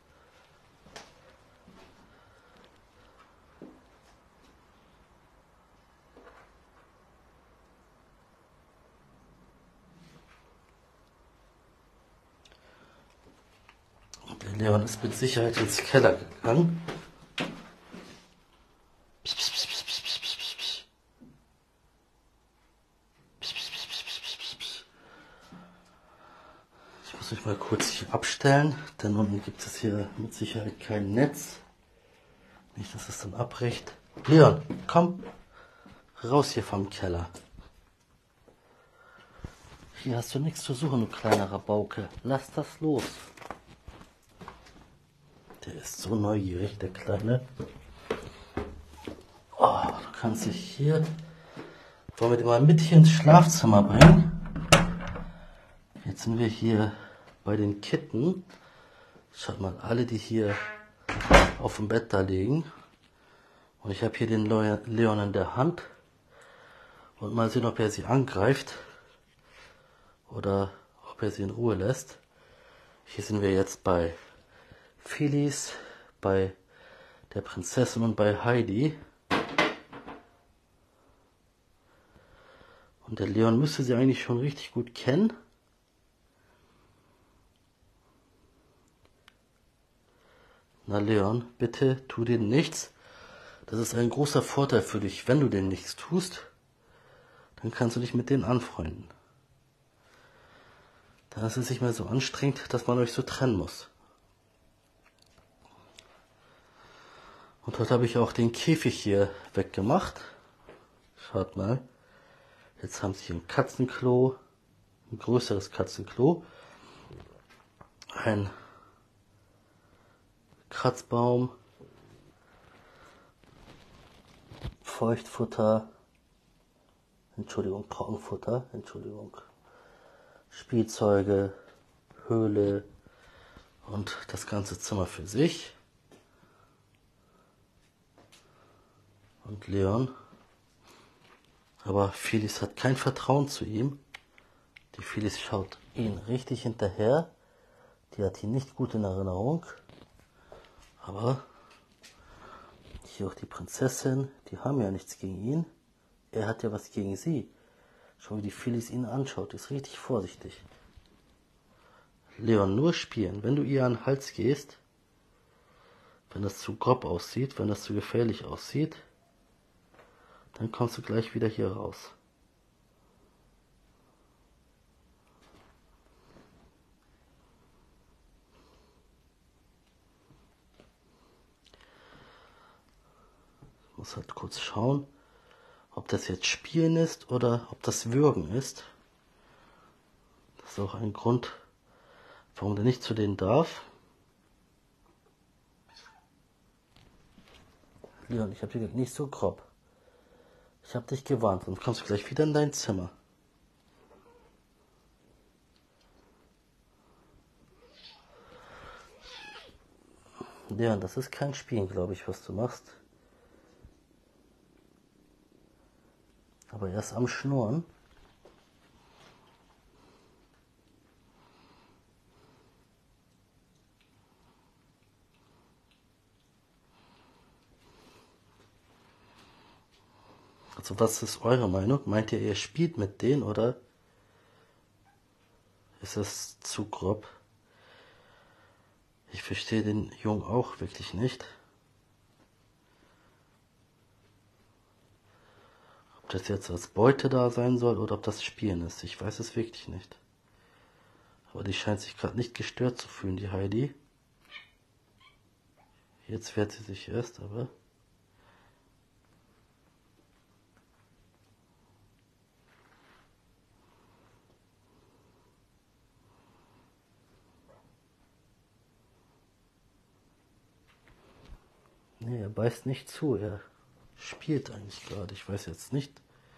Der Leon ist mit Sicherheit ins Keller gegangen. Psst, psst, psst, psst, psst, psst, psst, psst. Psst, psst, psst, psst, psst, psst, psst. Ich muss mich mal kurz hier abstellen, denn unten gibt es hier mit Sicherheit kein Netz. Nicht, dass es dann abbricht. Leon, komm raus hier vom Keller. Hier hast du nichts zu suchen, du kleiner Rabauke. Lass das los. Der ist so neugierig, der Kleine. Oh, du kannst dich hier... Wollen wir den mal mit hier ins Schlafzimmer bringen? Jetzt sind wir hier bei den Kitten. Schaut mal, alle, die hier auf dem Bett da liegen. Und ich habe hier den Leon in der Hand. Und mal sehen, ob er sie angreift. Oder ob er sie in Ruhe lässt. Hier sind wir jetzt bei Felice, bei der Prinzessin und bei Heidi. Und der Leon müsste sie eigentlich schon richtig gut kennen. Na Leon, bitte tu dir nichts. Das ist ein großer Vorteil für dich. Wenn du denen nichts tust, dann kannst du dich mit denen anfreunden. Dann ist es nicht mehr so anstrengend, dass man euch so trennen muss. Und heute habe ich auch den Käfig hier weggemacht. Schaut mal. Jetzt haben sie hier ein Katzenklo, ein größeres Katzenklo, ein Kratzbaum, Feuchtfutter, Entschuldigung, Trockenfutter, Entschuldigung, Spielzeuge, Höhle und das ganze Zimmer für sich. Und Leon. Aber Phyllis hat kein Vertrauen zu ihm. Die Phyllis schaut ihn richtig hinterher. Die hat ihn nicht gut in Erinnerung. Aber hier auch die Prinzessin, die haben ja nichts gegen ihn. Er hat ja was gegen sie. Schau, wie die Phyllis ihn anschaut. Die ist richtig vorsichtig. Leon, nur spielen. Wenn du ihr an den Hals gehst, wenn das zu grob aussieht, wenn das zu gefährlich aussieht, dann kommst du gleich wieder hier raus. Ich muss halt kurz schauen, ob das jetzt Spielen ist oder ob das Würgen ist. Das ist auch ein Grund, warum der nicht zu denen darf. Leon, ich habe dir nicht so grob. Ich habe dich gewarnt, sonst kommst du gleich wieder in dein Zimmer. Leon, das ist kein Spielen, glaube ich, was du machst. Aber er ist am Schnurren. Also was ist eure Meinung? Meint ihr, er spielt mit denen oder ist das zu grob? Ich verstehe den Jungen auch wirklich nicht. Ob das jetzt als Beute da sein soll oder ob das Spielen ist, ich weiß es wirklich nicht. Aber die scheint sich gerade nicht gestört zu fühlen, die Heidi. Jetzt wehrt sie sich erst, aber... Nee, er beißt nicht zu, er spielt eigentlich gerade, ich weiß jetzt nicht.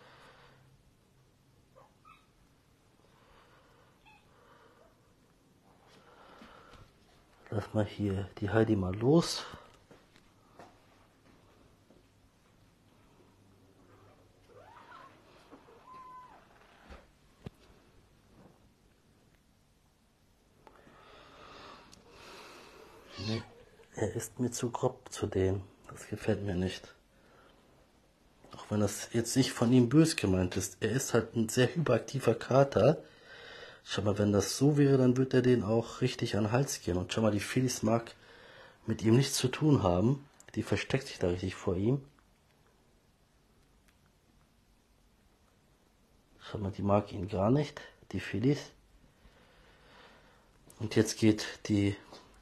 Lass mal hier die Heidi mal los. Nee, er ist mir zu grob zu denen. Das gefällt mir nicht. Auch wenn das jetzt nicht von ihm böse gemeint ist. Er ist halt ein sehr hyperaktiver Kater. Schau mal, wenn das so wäre, dann würde er den auch richtig an den Hals gehen. Und schau mal, die Phyllis mag mit ihm nichts zu tun haben. Die versteckt sich da richtig vor ihm. Schau mal, die mag ihn gar nicht, die Phyllis. Und jetzt geht die...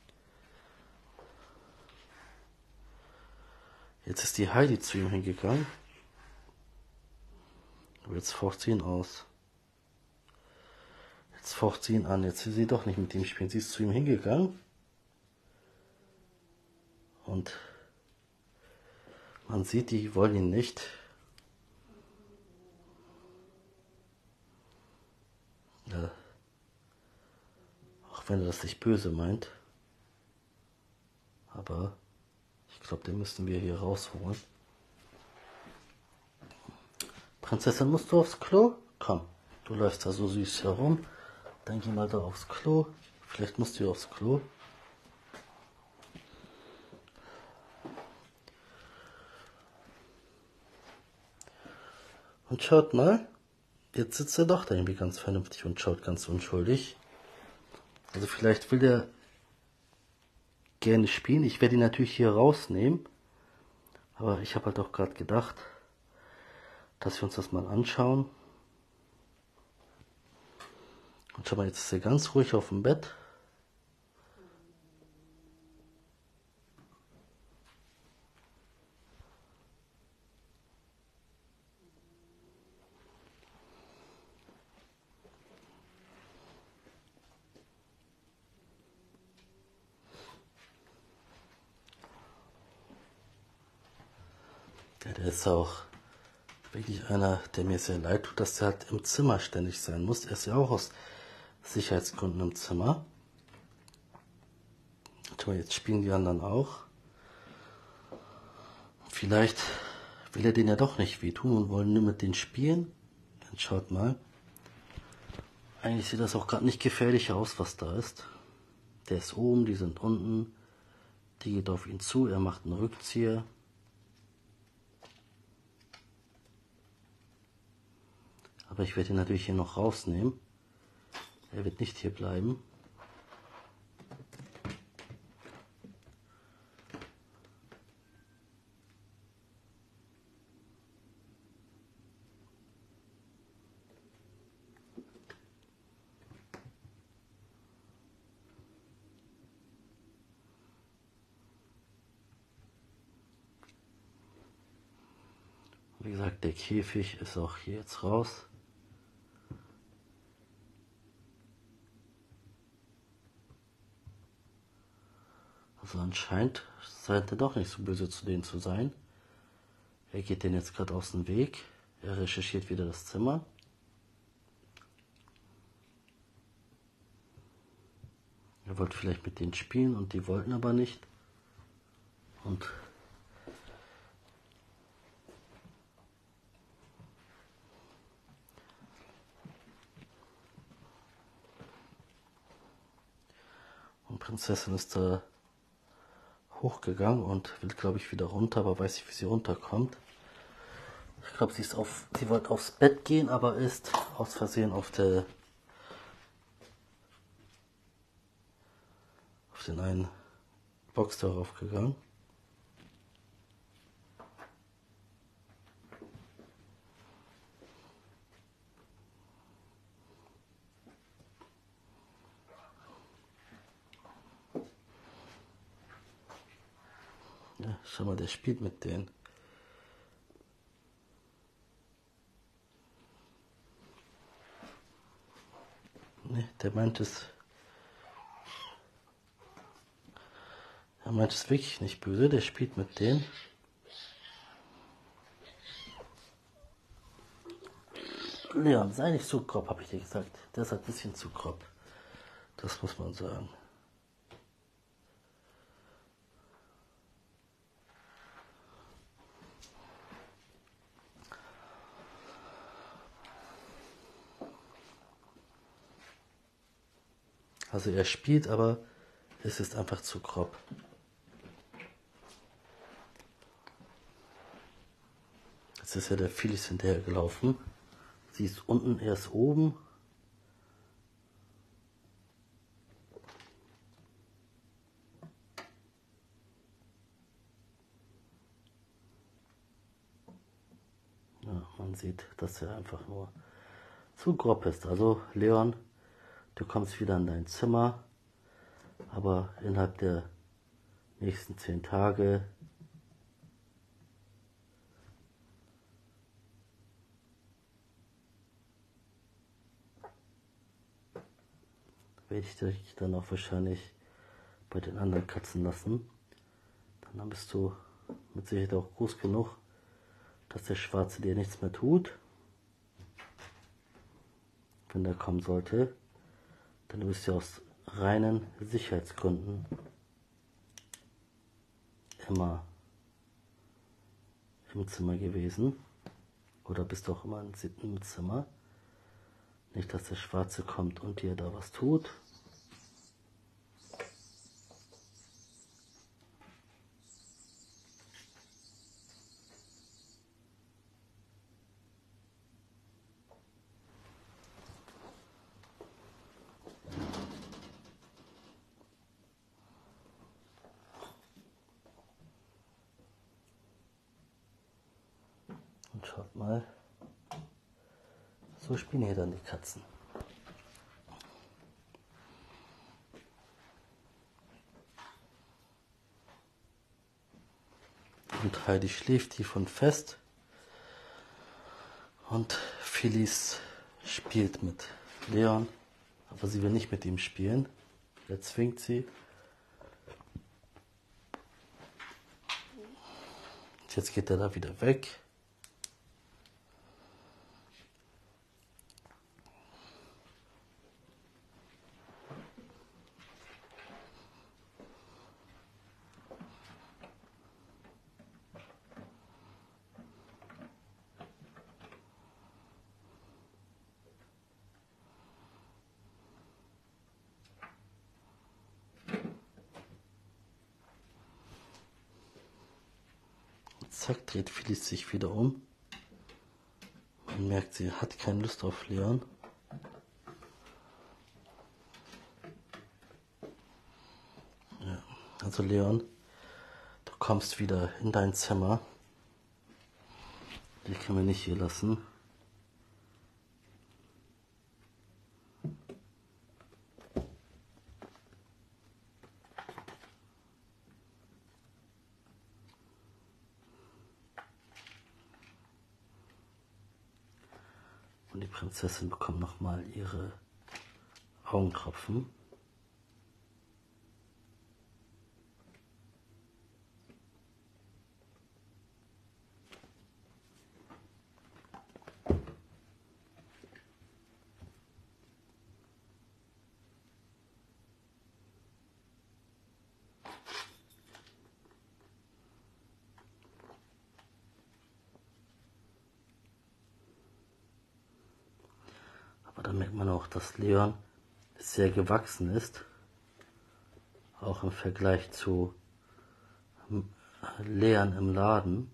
Jetzt ist die Heidi zu ihm hingegangen. Aber jetzt faucht sie ihn aus. Jetzt faucht sie ihn an. Jetzt will sie doch nicht mit ihm spielen. Sie ist zu ihm hingegangen. Und man sieht, die wollen ihn nicht. Ja. Auch wenn er das nicht böse meint. Aber ich glaube, den müssen wir hier rausholen. Prinzessin, musst du aufs Klo? Komm, du läufst da so süß herum. Dann geh mal da aufs Klo. Vielleicht musst du aufs Klo. Und schaut mal, jetzt sitzt er doch da irgendwie ganz vernünftig und schaut ganz unschuldig. Also vielleicht will der gerne spielen. Ich werde ihn natürlich hier rausnehmen. Aber ich habe halt auch gerade gedacht, dass wir uns das mal anschauen. Und schau mal, jetzt ist sie ganz ruhig auf dem Bett. Ja, der ist auch wirklich einer, der mir sehr leid tut, dass der halt im Zimmer ständig sein muss. Er ist ja auch aus Sicherheitsgründen im Zimmer. Schau mal, jetzt spielen die anderen auch. Vielleicht will er den ja doch nicht wehtun und wollen nur mit denen spielen. Dann schaut mal. Eigentlich sieht das auch gerade nicht gefährlich aus, was da ist. Der ist oben, die sind unten. Die geht auf ihn zu, er macht einen Rückzieher. Aber ich werde ihn natürlich hier noch rausnehmen. Er wird nicht hier bleiben. Wie gesagt, der Käfig ist auch hier jetzt raus. Also anscheinend scheint er doch nicht so böse zu denen zu sein. Er geht denen jetzt gerade aus dem Weg. Er recherchiert wieder das Zimmer. Er wollte vielleicht mit denen spielen und die wollten aber nicht. Und Und Prinzessin ist da hochgegangen und will, glaube ich, wieder runter, aber weiß nicht, wie sie runterkommt. Ich glaube, sie ist auf, sie wollte aufs Bett gehen, aber ist aus Versehen auf der, auf den einen Box darauf gegangen. Ja, schau mal, der spielt mit denen. Ne, der meint es. Er meint es wirklich nicht böse, der spielt mit denen. Leon, sei nicht zu grob, habe ich dir gesagt. Der ist ein bisschen zu grob. Das muss man sagen. Also er spielt, aber es ist einfach zu grob. Jetzt ist ja der Felix hinterher gelaufen. Sie ist unten, er ist oben. Ja, man sieht, dass er einfach nur zu grob ist. Also Leon, du kommst wieder in dein Zimmer, aber innerhalb der nächsten zehn Tage werde ich dich dann auch wahrscheinlich bei den anderen Katzen lassen. Dann bist du mit Sicherheit auch groß genug, dass der Schwarze dir nichts mehr tut. Wenn der kommen sollte, dann bist du aus reinen Sicherheitsgründen immer im Zimmer gewesen. Oder bist du auch immer im Zimmer. Nicht, dass der Schwarze kommt und dir da was tut. Und schaut mal, so spielen hier dann die Katzen. Und Heidi schläft tief und fest. Und Phyllis spielt mit Leon, aber sie will nicht mit ihm spielen. Er zwingt sie. Und jetzt geht er da wieder weg. Zack, dreht Phyllis sich wieder um. Man merkt, sie hat keine Lust auf Leon. Ja, also Leon, du kommst wieder in dein Zimmer. Die können wir nicht hier lassen. Und die Prinzessin bekommt nochmal ihre Augentropfen. Aber da merkt man auch, dass Leon sehr gewachsen ist. Auch im Vergleich zu Leon im Laden.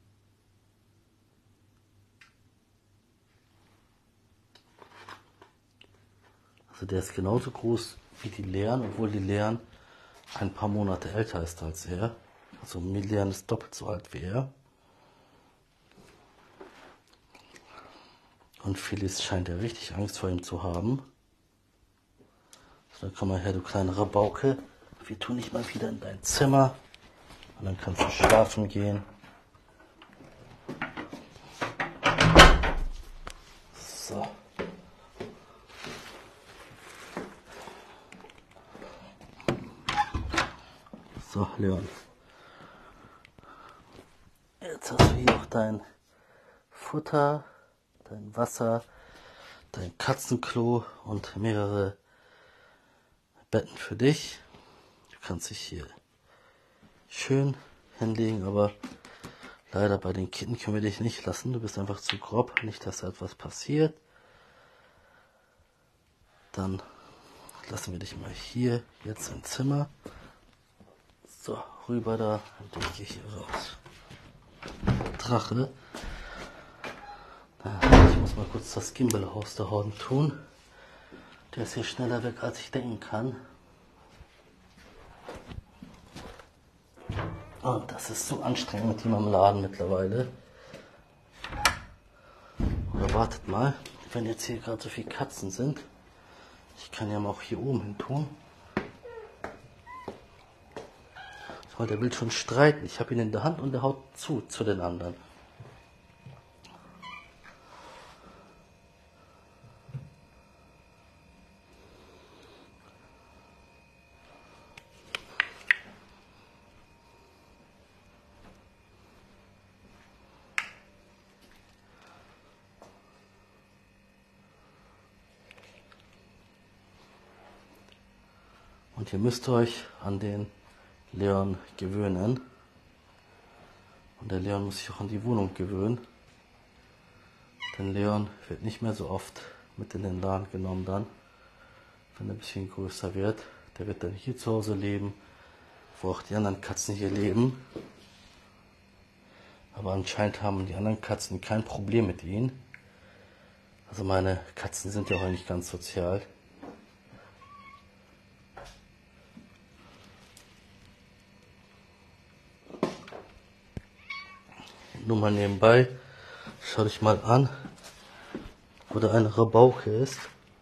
Also der ist genauso groß wie die Leon, obwohl die Leon ein paar Monate älter ist als er. Also Leon ist doppelt so alt wie er. Und Phyllis scheint ja richtig Angst vor ihm zu haben. So, dann komm mal her, du kleine Rabauke. Wir tun dich mal wieder in dein Zimmer. Und dann kannst du schlafen gehen. So. So, Leon. Jetzt hast du hier noch dein Futter, dein Wasser, dein Katzenklo und mehrere Betten für dich. Du kannst dich hier schön hinlegen, aber leider bei den Kitten können wir dich nicht lassen. Du bist einfach zu grob, nicht, dass da etwas passiert. Dann lassen wir dich mal hier jetzt im Zimmer. So, rüber da und ich gehe hier raus. Drache. Ich muss mal kurz das Gimbal aus der Horden tun. Der ist hier schneller weg, als ich denken kann. Und das ist so anstrengend mit ihm am Laden mittlerweile. Oder wartet mal, wenn jetzt hier gerade so viele Katzen sind. Ich kann ja mal auch hier oben hin tun. So, der will schon streiten. Ich habe ihn in der Hand und der haut zu, zu den anderen. Und ihr müsst euch an den Leon gewöhnen. Und der Leon muss sich auch an die Wohnung gewöhnen. Denn Leon wird nicht mehr so oft mit in den Laden genommen dann, wenn er ein bisschen größer wird. Der wird dann hier zu Hause leben, wo auch die anderen Katzen hier leben. Aber anscheinend haben die anderen Katzen kein Problem mit ihm. Also meine Katzen sind ja auch nicht ganz sozial. Nur mal nebenbei, Schau dich mal an, wo da eine Rabauke ist.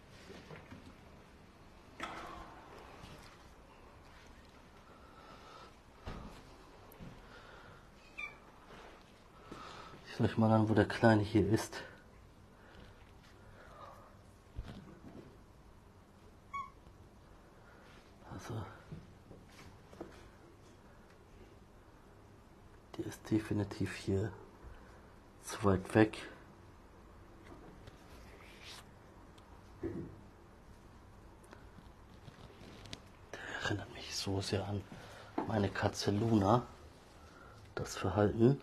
Schau dich mal an, wo der Kleine hier ist. Also, die ist definitiv hier zu weit weg. Der erinnert mich so sehr an meine Katze Luna, das Verhalten.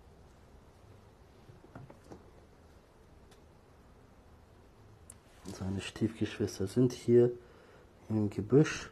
Und seine Stiefgeschwister sind hier im Gebüsch.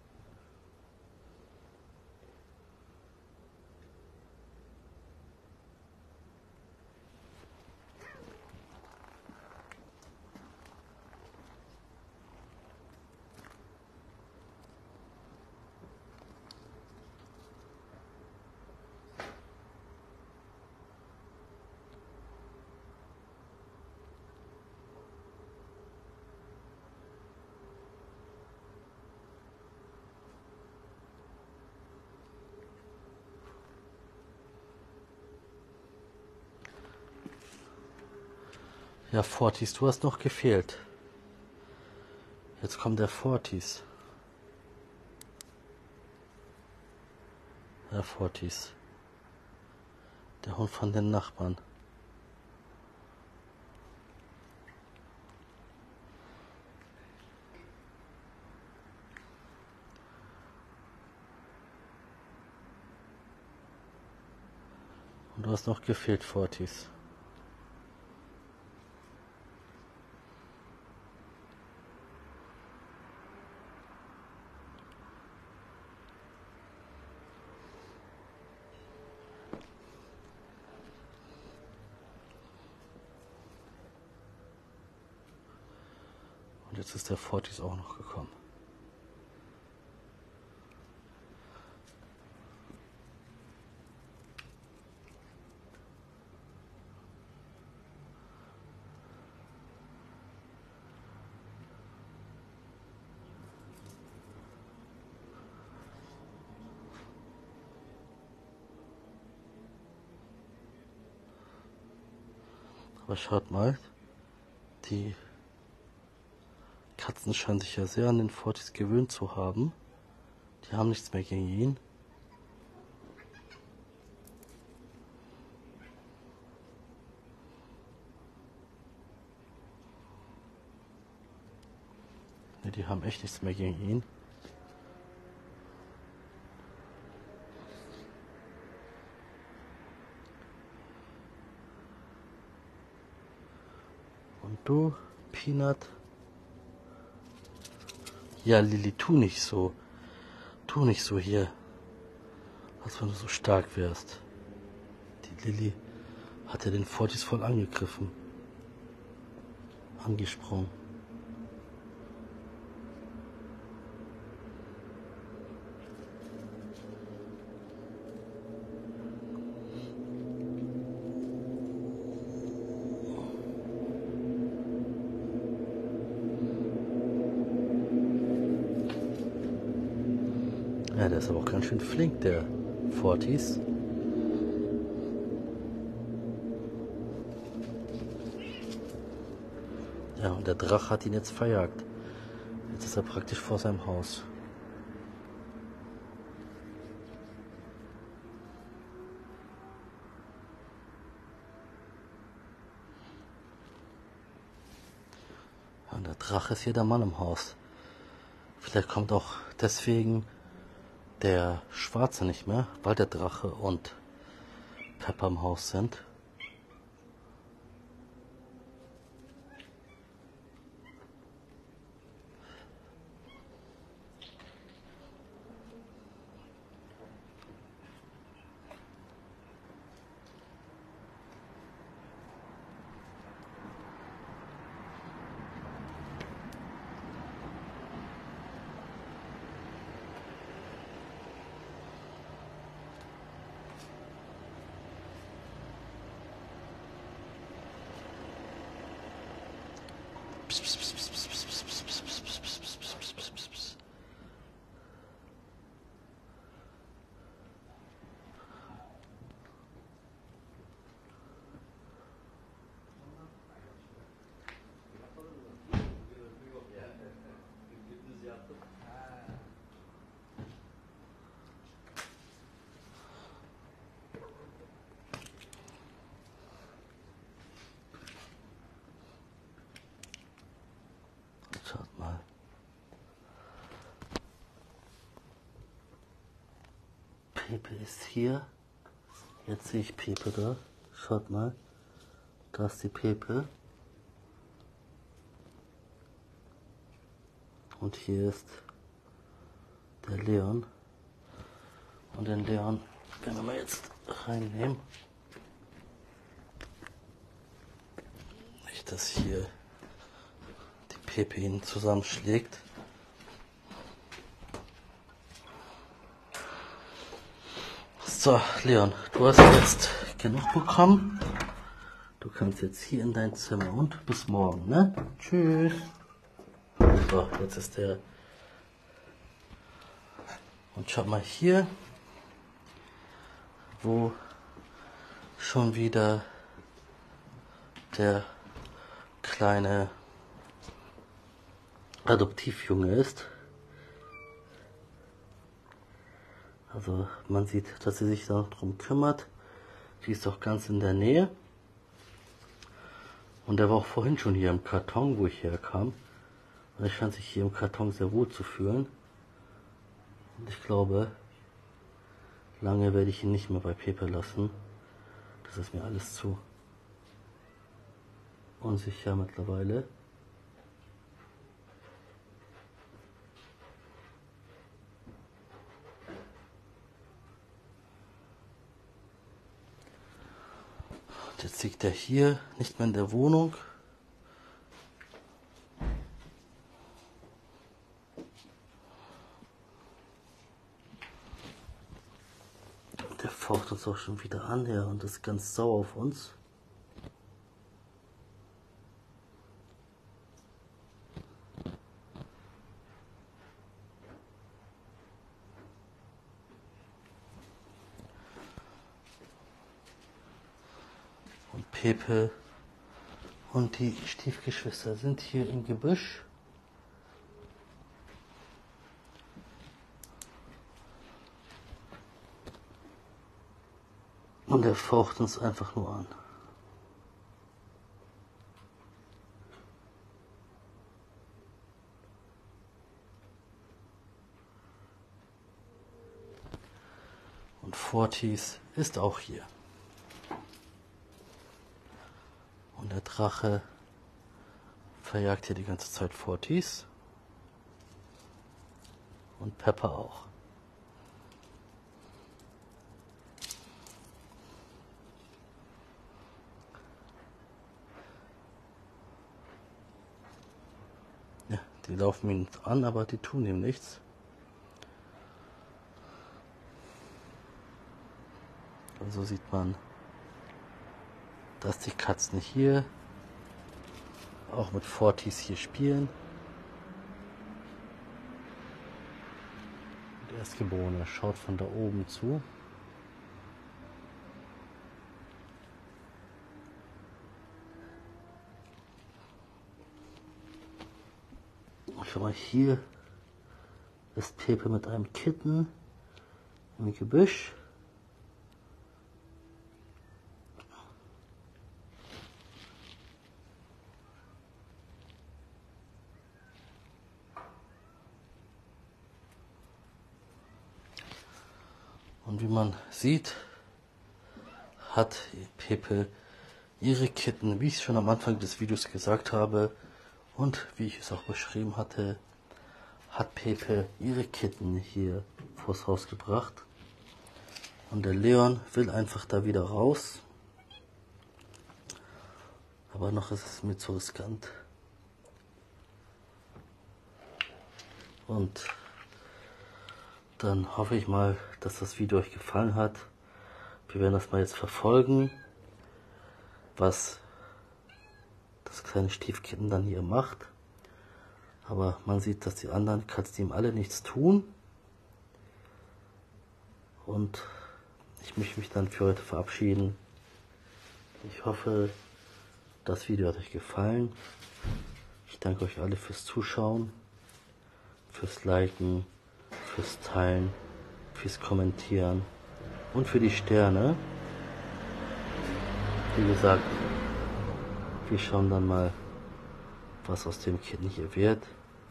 Ja, Fortis, du hast noch gefehlt. Jetzt kommt der Fortis. Der Fortis. Der Hund von den Nachbarn. Und du hast noch gefehlt, Fortis. Und jetzt ist der Fortis auch noch gekommen. Aber schaut mal, die Katzen scheinen sich ja sehr an den Fortis gewöhnt zu haben. Die haben nichts mehr gegen ihn. Ne, die haben echt nichts mehr gegen ihn. Und du, Peanut? Ja, Lilly, tu nicht so. Tu nicht so hier, als wenn du so stark wärst. Die Lilly hat ja den Fortis voll angegriffen. Angesprungen. Ja, der ist aber auch ganz schön flink, der Fortis. Ja, und der Drache hat ihn jetzt verjagt. Jetzt ist er praktisch vor seinem Haus. Ja, und der Drache ist hier der Mann im Haus. Vielleicht kommt auch deswegen der Schwarze nicht mehr, weil der Drache und Pepper im Haus sind. Psst, psst, psst, psst, psst, psst, psst, psst, psst, psst, psst, psst, psst, psst. Schaut mal. Pepe ist hier. Jetzt sehe ich Pepe da. Schaut mal. Da ist die Pepe. Und hier ist der Leon. Und den Leon werden wir mal jetzt reinnehmen. Nicht, dass hier Pepe ihn zusammenschlägt. So, Leon, du hast jetzt genug bekommen. Du kannst jetzt hier in dein Zimmer und bis morgen, ne? Tschüss. So, jetzt ist der. Und schau mal hier, wo schon wieder der kleine Adoptivjunge ist. Also man sieht, dass sie sich darum kümmert. Die ist auch ganz in der Nähe. Und der war auch vorhin schon hier im Karton, wo ich herkam. Und er scheint sich hier im Karton sehr wohl zu fühlen. Und ich glaube, lange werde ich ihn nicht mehr bei Pepe lassen. Das ist mir alles zu unsicher mittlerweile. Jetzt liegt er hier, nicht mehr in der Wohnung. Der faucht uns auch schon wieder an, ja, und ist ganz sauer auf uns. Pepe und die Stiefgeschwister sind hier im Gebüsch. Und er faucht uns einfach nur an. Und Fortis ist auch hier. Und der Drache verjagt hier die ganze Zeit Fortis. Und Pepper auch. Ja, die laufen ihn an, aber die tun ihm nichts. Also sieht man, dass die Katzen hier auch mit Fortis hier spielen. Der Erstgeborene schaut von da oben zu. Und schau mal, hier ist Pepe mit einem Kitten im Gebüsch. Und wie man sieht, hat Pepe ihre Kitten, wie ich es schon am Anfang des Videos gesagt habe und wie ich es auch beschrieben hatte, hat Pepe ihre Kitten hier vors Haus gebracht. Und der Leon will einfach da wieder raus. Aber noch ist es mir zu riskant. Und dann hoffe ich mal, dass das Video euch gefallen hat. Wir werden das mal jetzt verfolgen, was das das kleine Stiefkitten dann hier macht. Aber man sieht, dass die anderen Katzen ihm alle nichts tun. Und ich möchte mich dann für heute verabschieden. Ich hoffe, das Video hat euch gefallen. Ich danke euch alle fürs Zuschauen, fürs Liken, fürs Teilen, fürs Kommentieren und für die Sterne. Wie gesagt, wir schauen dann mal, was aus dem Kitten hier wird.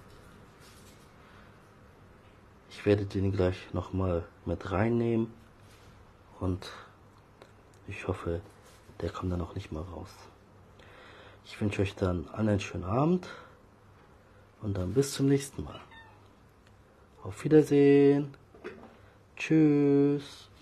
Ich werde den gleich nochmal mit reinnehmen und ich hoffe, der kommt dann auch nicht mal raus. Ich wünsche euch dann einen schönen Abend und dann bis zum nächsten Mal. Auf Wiedersehen. Tschüss.